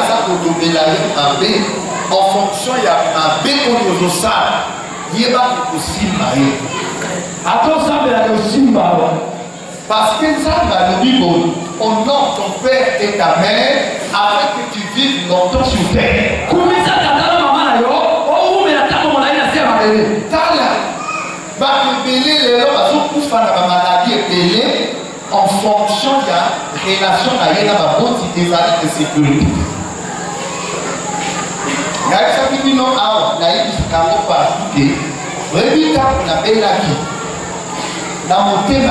en fonction il y a un béco de ça. Il y a aussi maïe. Parce que ça va nous dire honore ton père et ta mère afin que tu vives longtemps sur terre. En fonction de la relation avec la bonne de sécurité. Il y a des gens qui n'ont pas de dans mon thème,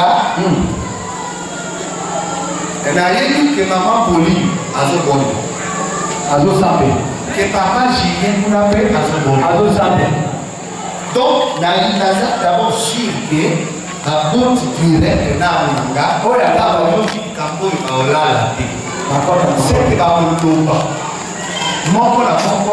elle a dit que maman Poli a ce bon. Que papa Julien nous a fait à ce bon. Donc, d'abord sûr que la bonne directe na Manga, oh là là, c'est que la Moloba. Mon la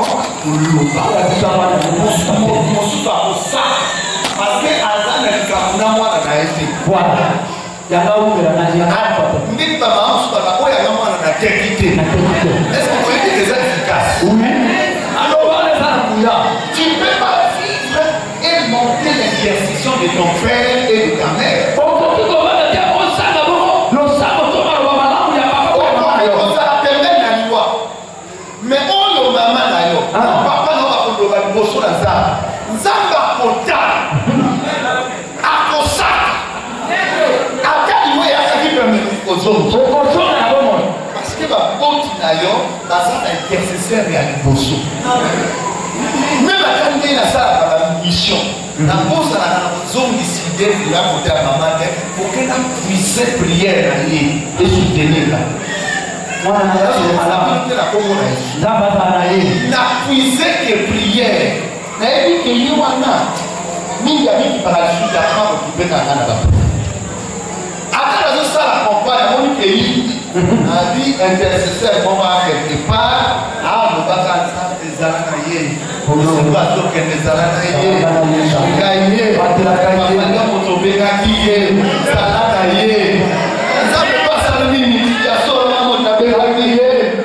parce que Azan est le moi dans la été. Voilà. Il y a là où il y a un dit maman, je suis là où il y a un est-ce que vous voyez que c'est efficace? Oui. Alors, tu ne peux pas vivre et monter l'exercice de ton père et de ta mère. Mais on le maman d'ailleurs. Papa n'a pas pour le bosso dans ça. Zamba Pota. Parce que ma bonne d'ailleurs, dans un intercesseur et à l'impossible. Même à quand il y a ça, la mission, la pose à la zone ici, décidé de la côté à maman pour qu'elle puisse prière et soutenir là. Moi, la puissé que prière. Mais il dit que il y a qui paralysent la femme qui peut être après la salle à compagne, mon pays a dit intercesseur quelque part. Ah, le bazar des Alanaïs. Pour le bateau que des Alanaïs. Gaïe, Patlaïe, Motobégaïe, Salanaïe. Ça ne peut pas s'allumer, il y a seulement mon abégaïe.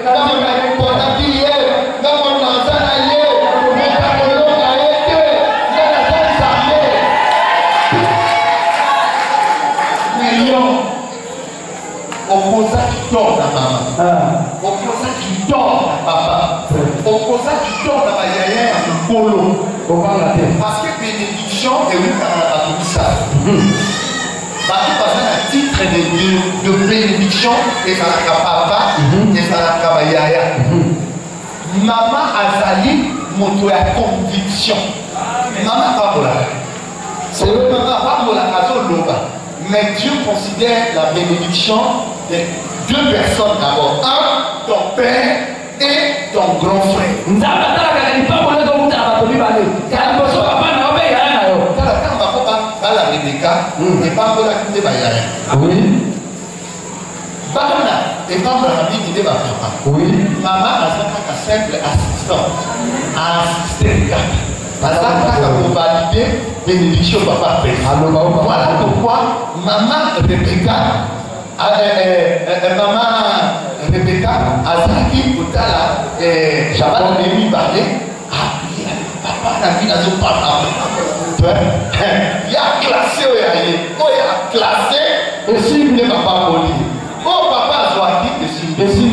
Opposant qui dort à maman, opposant qui dort à papa, opposant qui dort à ma yaya à mon polo. Parce que bénédiction est oui à tout ça. Parce que un titre de bénédiction et ça n'a qu'à papa et ça n'a qu'à ma yaya. Maman Azali, mon conviction. Maman pas pour la. C'est le maman pas pour la raison loba. Mais Dieu considère la bénédiction de deux personnes d'abord. Un, ton père et ton grand frère. Maman a simple assistant. Pour valider bénédiction papa fait. Voilà pourquoi maman Rebecca Azaki Koutala Jabal Nemi Barlé papa n'a vu la zone papa. Il a classé il a classé et si il n'est pas poli. Oh papa Zoaki et si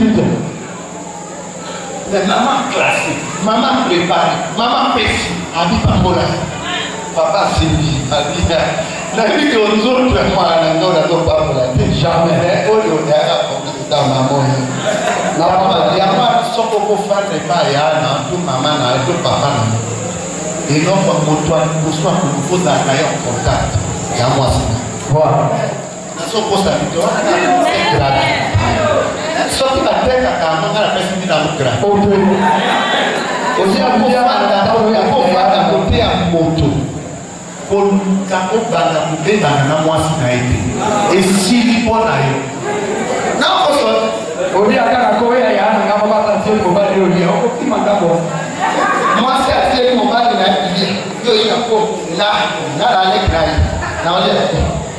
mais maman classée, maman préparée, maman pécie, a dit pas là. Papa c'est lui, a dit la vie que nous autres moi on n'a pas pour la tête jamais. Oh le gars dans maman. La maman il y a pas son coco fan n'est pas ya na tout maman na tout papa na. Et non pour toi pour soi que nous faut d'aller en contact. Il y a moi ça. Voilà. Son poste à vidéo c'est gratuit. Sorti la tête à la personne qui est dans le grand. Aussi, on va à côté à moto. Pour le capot dans la poubelle dans la moitié n'a été. Et si il faut aller. Non, on dit à la Corée, il y a un gamin qui va mobile au lieu. Moi, c'est à dire mon mari n'a pas dit. Il y a un là, la lettre.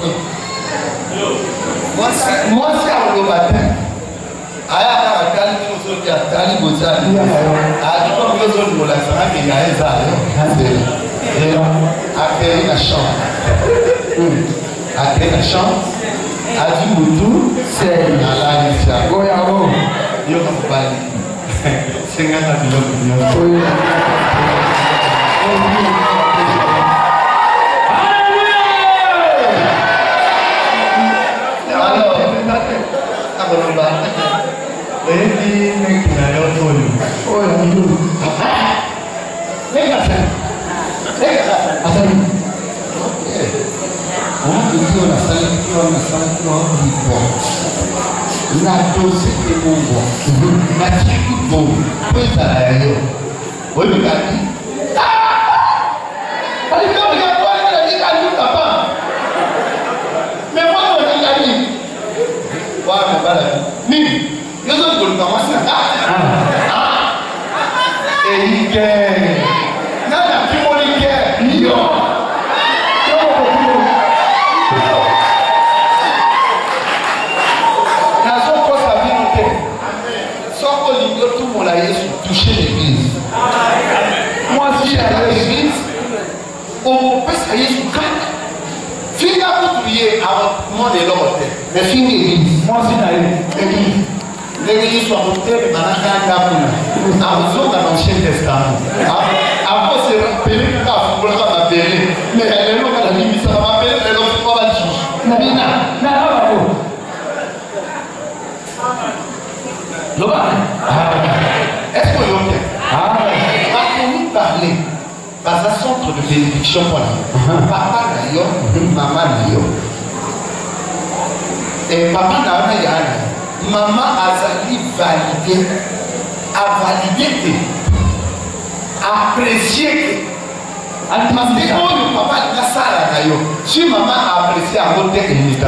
Moi, c'est à le matin. Aya kama kali zote ya kali bozani ajua mwezo ni mola sana ke yaeza leo akeli na chant akeli na chant adi mutu c'est ala ni sia goya ho yo kapali senga na bilo Lady make na yo to you. Oh, you. Lega sa. Asal. Itu na sala ko. Na doce de bongo. Na tipo bom. Pois aí. Oi, meu gato. Ali que eu já tô ali caindo papa. Meu pai não tá ali. Vai, meu cara. Mim. Eu não vou tomar essa nada. Ele quer. Nada que ele quer. Nas outras coisas viram o quê? Só que o livro tu mola isso, toucher l'église. Moi, si à l'église, on peut savoir ce que Finger pour prier avant le monde de l'autre. Mais finger l'église. Moi, si à l'église. L'église soit montée, maintenant, dans l'Ancien Testament. Avant, c'est rappelé que la va m'appeler. Mais elle est là, elle a mis ça, va m'appeler, elle est pas la juge. Nina, est-ce que vous avez parlé? Parce que centre de bénédiction pour la papa n'a maman n'a et papa n'a pas maman a validé, apprécié. Parce que le papa n'a pas ça. Si maman a apprécié à côté,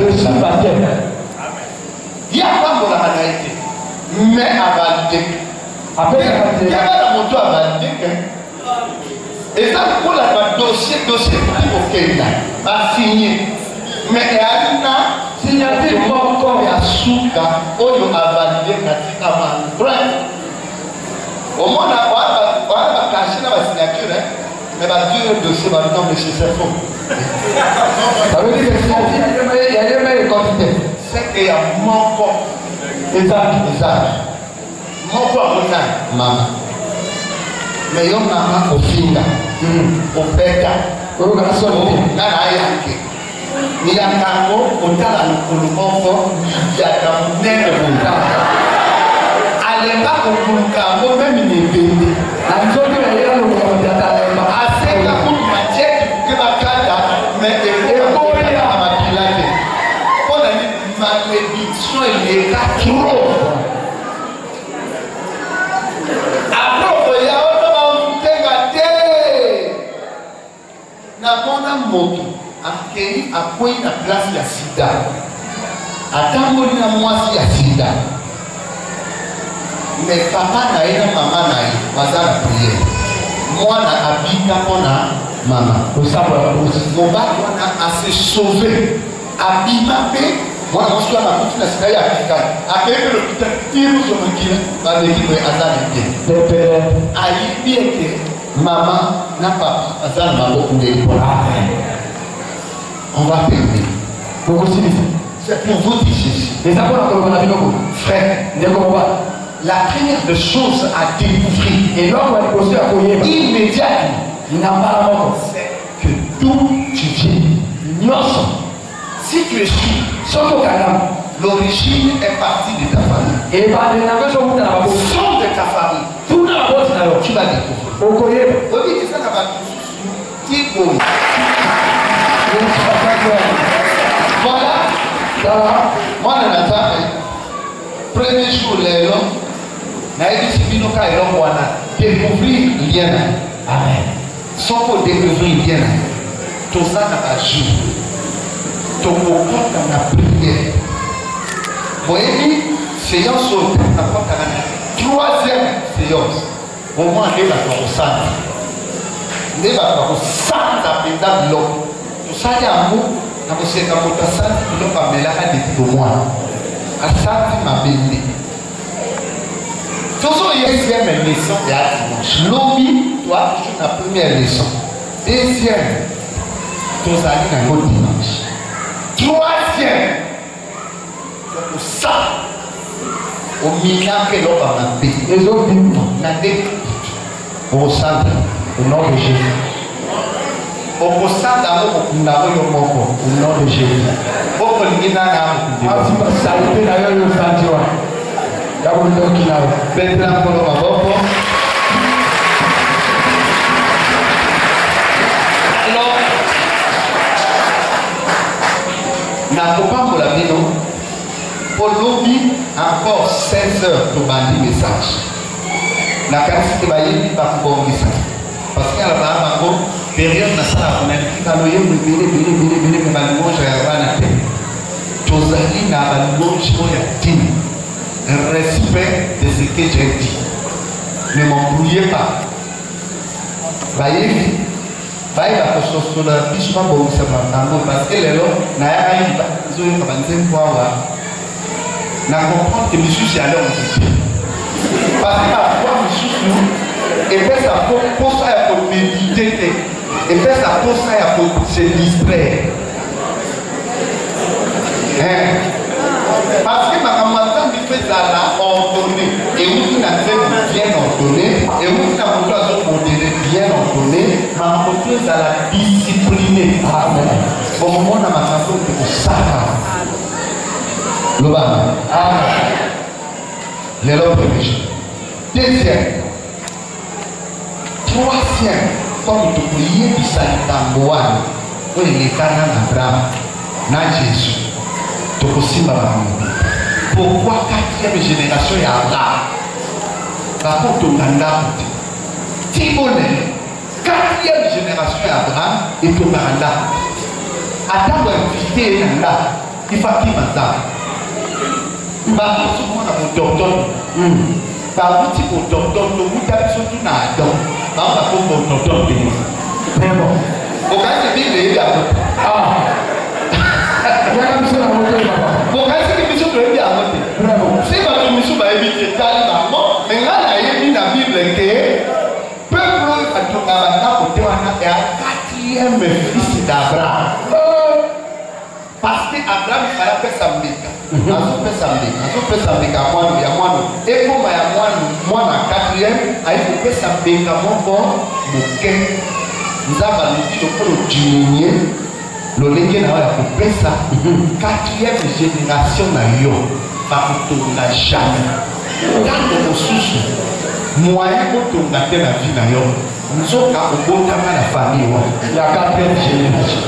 il n'y a pas de malade, mais à valider. Il y a la moto à valider. Et ça, pour le dossier pour Kenya, va signer. Mais il y a une signature encore à Souka, où il a validé Katika Bref. Au moins, on va cacher la signature, mais va dire le dossier, va dire, monsieur, c'est faux. Ça veut dire que il y a des meilleures quantités. C'est qu'il y a mon corps. Exact. Mon corps, maman. Mais il y a maman au finger, au péta, au garçon, il y a un tango, au talent, au confort, il y a un nez de bouta. À l'époque, au bouta, même il est béni. La zone de la yélo, assez la coupe matière qui va cadre, mais il est beau et à ma pilate. Pour la malédiction, il est trop. Moto akei akoi na place ya sida atamboli na mwasi ya sida mais papa na ye na mama na ye baza na priere mwana abika mpona mama mobali wana ase sauve abima mpe mwana mosusu ya makuti na sika ya akikani akeyeke lopita tiruso mokila baleki boye aza na te ayibi ete maman n'a pas ça ne m'a beaucoup de on va terminer. C'est pour vous dire ceci. Frère, la première des choses à découvrir immédiatement, c'est que d'où tu viens. Si tu es sûr, l'origine est partie de ta famille. Au fond de ta famille, tu vas découvrir. Voilà. Moi, premier jour, les hommes, découvrir lien. Amen. Sans pour découvrir lien, tout ça n'a pas joué. Tout le monde dans la prière. Vous voyez, séance au troisième séance. Au moins, il va au centre. Il va au centre de l'homme. Tout ça, il y a un mot. Dans le centre de l'homme, il va me la dire pour moi. À ça, il m'a béni. Toujours, il y a une deuxième leçon et à dimanche. L'homme doit toujours la première leçon. Deuxième, tous allés dans le dimanche. Troisième, c'est pour ça. Au miracle que l'homme a fait. Les autres disent au centre, au nom de Jésus. Au centre, au nom de Jésus. Au pour l'oubli, encore 16 heures pour bandi message. La qualité de bailler par bon message. Parce qu'à la base, période na sala on a dit que l'oyer me bélé mais bango j'ai pas na tozali na bango j'ai respect de ce que j'ai dit. Ne m'embrouillez pas. Bailler la chose sur la biche pas bon ça va parce que les lots na ya yi ba zo yi ka banze kwa na comprendre que monsieur c'est alors parce que parfois monsieur et fait ça pour ça pour méditer et fait ça pour ça pour se distraire parce que ma camarade me fait ça là ordonné et où il a fait bien ordonné et où il a montré bien ordonné ma montré ça la discipliné au moment de ma façon de ça le bas. Les lois de péché. Deuxième. Troisième. comme tu priais, tu salis tamboine. Oui, les canons d'Abraham, na Jésus. Tu peux aussi m'avoir. Pourquoi 4e génération est là? Par contre, tu n'as pas. Tibonne, 4e génération est Abraham et tu n'as pas. Attends, invité là, il faut qu'il m'attende. Par contre, moi, je mon docteur. Par contre, mon docteur, le bout d'habitude, surtout dans Adam. Par contre, mon docteur, très bon. Au cas où il est là. Ah. Il y a une mission à monter. Au cas où il est à monter. Si votre mission va éviter tellement, mais là, il y a une Bible qui est peuple à tout le monde est à 4e fils d'Abraham. Parce que Abraham a fait sa mbika. Il a fait sa mbika à moi. Et comme il y a moi en 4e, il a fait sa mbika mon bon. Nous avons dit le diminuer. Le légué n'a pas fait ça. 4e génération n'a eu. Par contre, on n'a jamais. Quand on sous moyen pour qu'on a fait la vie n'a eu. Nous sommes au bon temps de la famille. La 4e génération.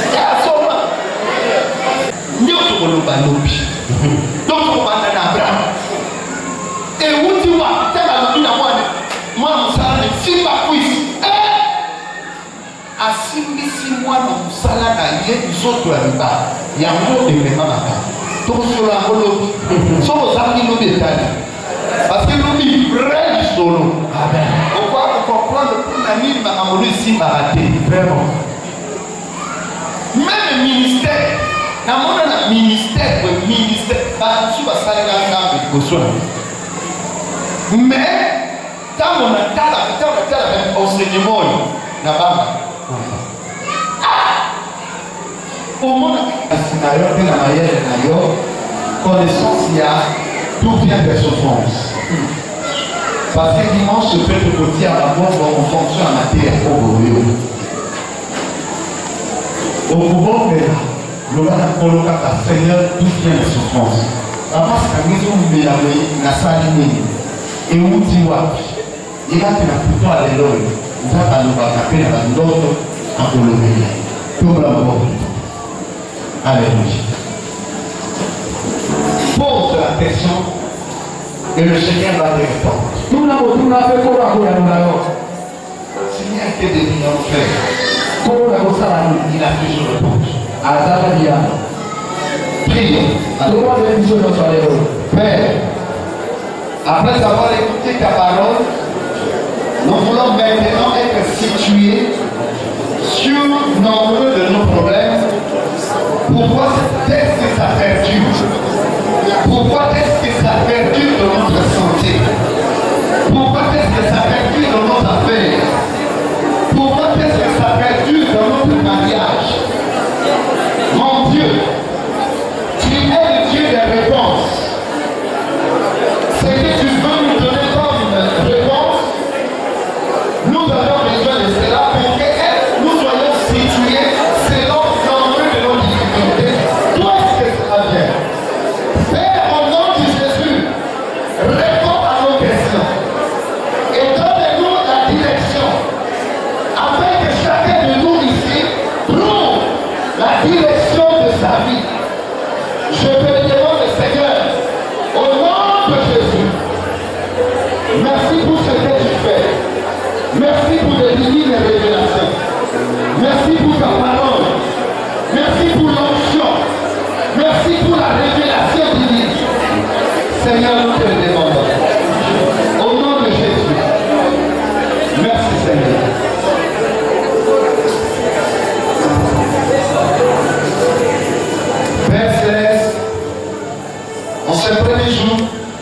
Donc on va dans Abraham. Et où tu vois, tu as dit à moi, je suis pas quiz. À 6 mois, nous allons aller, nous autres, il y a un autre élément là-bas. Donc sur la colonie, sur vos amis, nous détaillons. Parce que nous vivons vrai solo. Pourquoi on comprend que l'ami m'a amené ici, m'a raté. Vraiment. Même le ministère. Na mona na ministère ba su ba sala nga ko so mais tant on a tala enseignement na baba au monde asinayo de la manière na yo connaissance il y a tout vient des souffrances parce que dimanche ce peuple côté à la mort en fonction en matière au pouvoir de le coloca à Seigneur tout vient de souffrance. Avant que nous nous na saline et où tu vois, il va te la plutôt à l'éloge. Nous allons nous taper dans l'autre en Colombie. Tout le monde. Alléluia. Pose la question et le Seigneur va te répondre. Tout le monde a fait quoi à Seigneur, que des millions de frères. Il a toujours répondu. Priez. Père, après avoir écouté ta parole, nous voulons maintenant être situés sur nombreux de nos problèmes. Pourquoi est-ce que ça perdure? Pourquoi est-ce que ça perdure dans notre santé? Pourquoi est-ce que ça perdure dans nos affaires? Pourquoi est-ce que ça perdure dans notre mariage? Mon Dieu, tu es le Dieu des réponses. Ce que tu veux nous donner comme réponse, nous avons besoin de cela pour que nous soyons situés selon l'enjeu de nos difficultés. D'où est-ce que ça vient? Père, au nom de Jésus, réponds à nos questions et donne-nous la direction afin que chacun de nous ici trouve la direction de sa vie. Je te demande, Seigneur, au nom de Jésus, merci pour ce que tu fais. Merci pour les divines révélations. Merci pour ta parole. Merci pour l'onction. Merci pour la révélation divine. Seigneur, nous te le demandons. Au nom de Jésus. Merci, Seigneur. Père Céleste, en ce premier jour,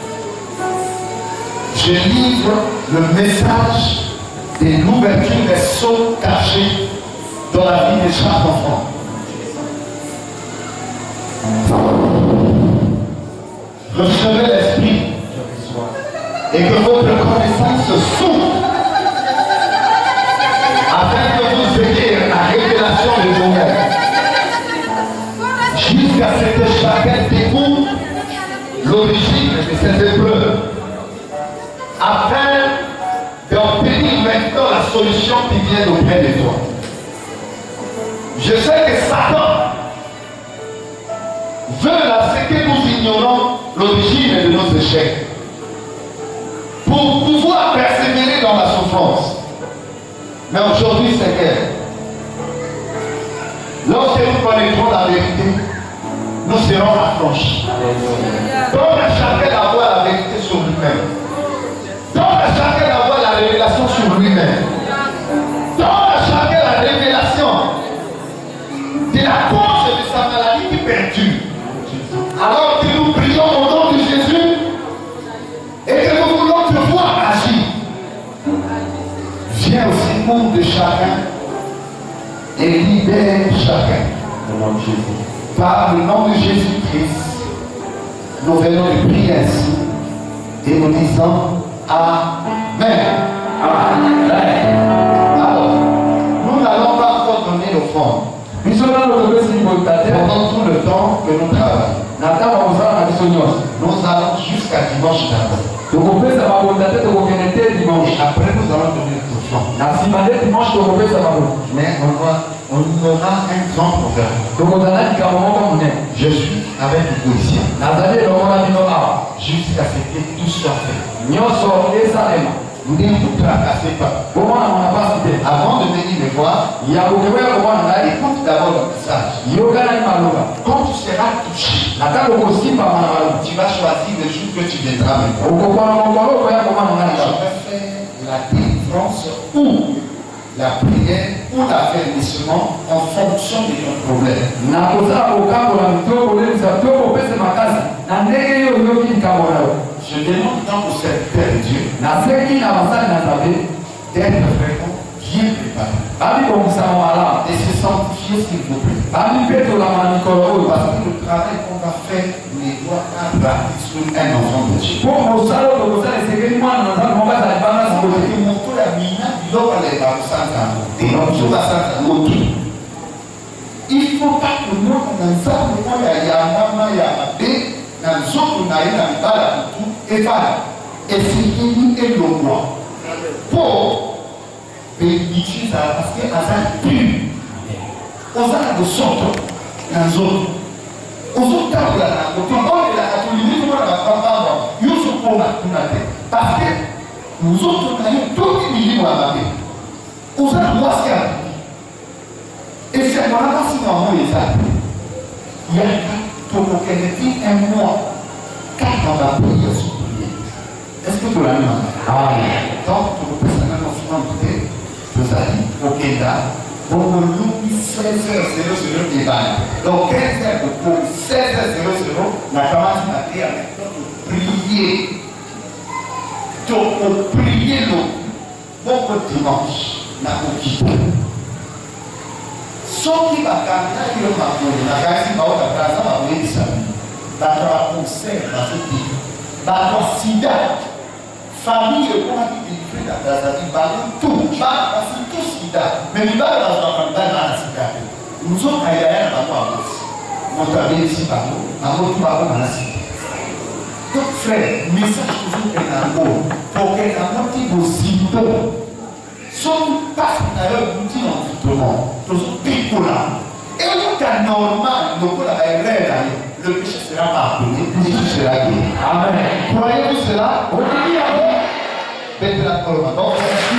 je livre le message de l'ouverture des sceaux cachés dans la vie de chaque enfant. Recevez l'esprit et que votre connaissance s'ouvre afin que vous ayez la révélation de vous-même. Jusqu'à ce que chacun découvre l'origine de cette épreuve, afin d'obtenir maintenant la solutions qui viennent auprès de toi. Je sais que Satan veut à ce que nous ignorons l'origine de nos échecs pour pouvoir persévérer dans la souffrance. Mais aujourd'hui, c'est que lorsque nous connaîtrons la vérité, nous serons affranchis. Donc à chacun d'avoir la vérité sur lui-même. Donc à chacun d'avoir la révélation sur lui-même. Donc à chacun la révélation de la cause de sa maladie qui perdure. Alors que nous prions au nom de Jésus et que nous voulons te voir agir. Viens au secours de chacun et libère chacun. Par le nom de Jésus-Christ, nous venons de prier ainsi et nous disons Amen. Amen. Alors, nous n'allons pas encore donner l'offrande pendant tout le temps que nous travaillons. Nous allons jusqu'à dimanche d'abord. Et après, nous allons donner l'offrande. Mais on aura un grand programme. Je suis avec vous ici. Jusqu'à ce que tout soit fait. Vous ne vous tracassez pas. Avant de venir me voir, écoute d'abord le message. Quand tu seras touché, tu vas choisir le jour que tu viendras me voir. Je vais faire la délivrance ou la prière ou l'affermissement en fonction de ton problème. Je demande donc au serviteur de Dieu d'être vraiment bien préparé et se sanctifier s'il vous plaît. Parce que le travail qu'on va faire ne doit pas rater sur un enfant de Dieu. Il ne faut pas que nous essayer le roi pour bénéficier parce que ça pue. On a de sorte dans zone. On se tape là, on est là, on limite on a pas on se prend parce que nous autres on a eu tout les milliers à la on a droit et c'est moi là si maman est ça. Il y a pour un mois quand on va prier sur prier. Est-ce que tu l'as mis? Donc tu peux passer un enfant de vous allez au Kenda. Donc, nous, 16h00 des balles. Donc, 15h pour 16h00, on a commencé à prier avec nous. Prier. Donc, prier le bon dimanche. On a quitté. Ce qui va candidat, il va prendre. La gare, va au Dakar, ça va prendre ça. Dakar, on sait, dans ce pays. Dakar, sida. Famille et comment il fait la place, il va tout, parce que tout sida, mais il va dans la sida. Nous sommes ailleurs dans la place. Mon travail ici, par nous, à votre part, dans la sida. Donc, frère, message toujours est en haut, pour que la moitié de symptômes sont pas d'ailleurs outils d'environnement, toujours picolant. Et le cas normal, le péché sera pardonné, le péché sera guéri. Amen. Croyez-vous cela? Oui. Mettez la colonne. Donc,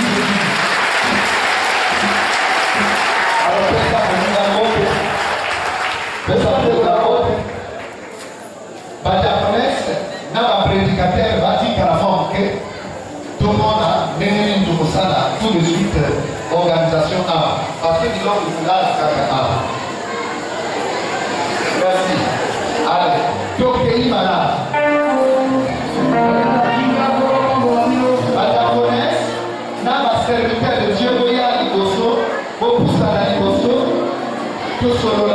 alors, prédicateur va dire qu'à la fin, tout le monde a mené tout de suite organisation A. Parce que disons que là, c'est A. Merci. Allez, tout pays malade. Serviteur de Dieu, vous y allez, vous poussez à la tout solo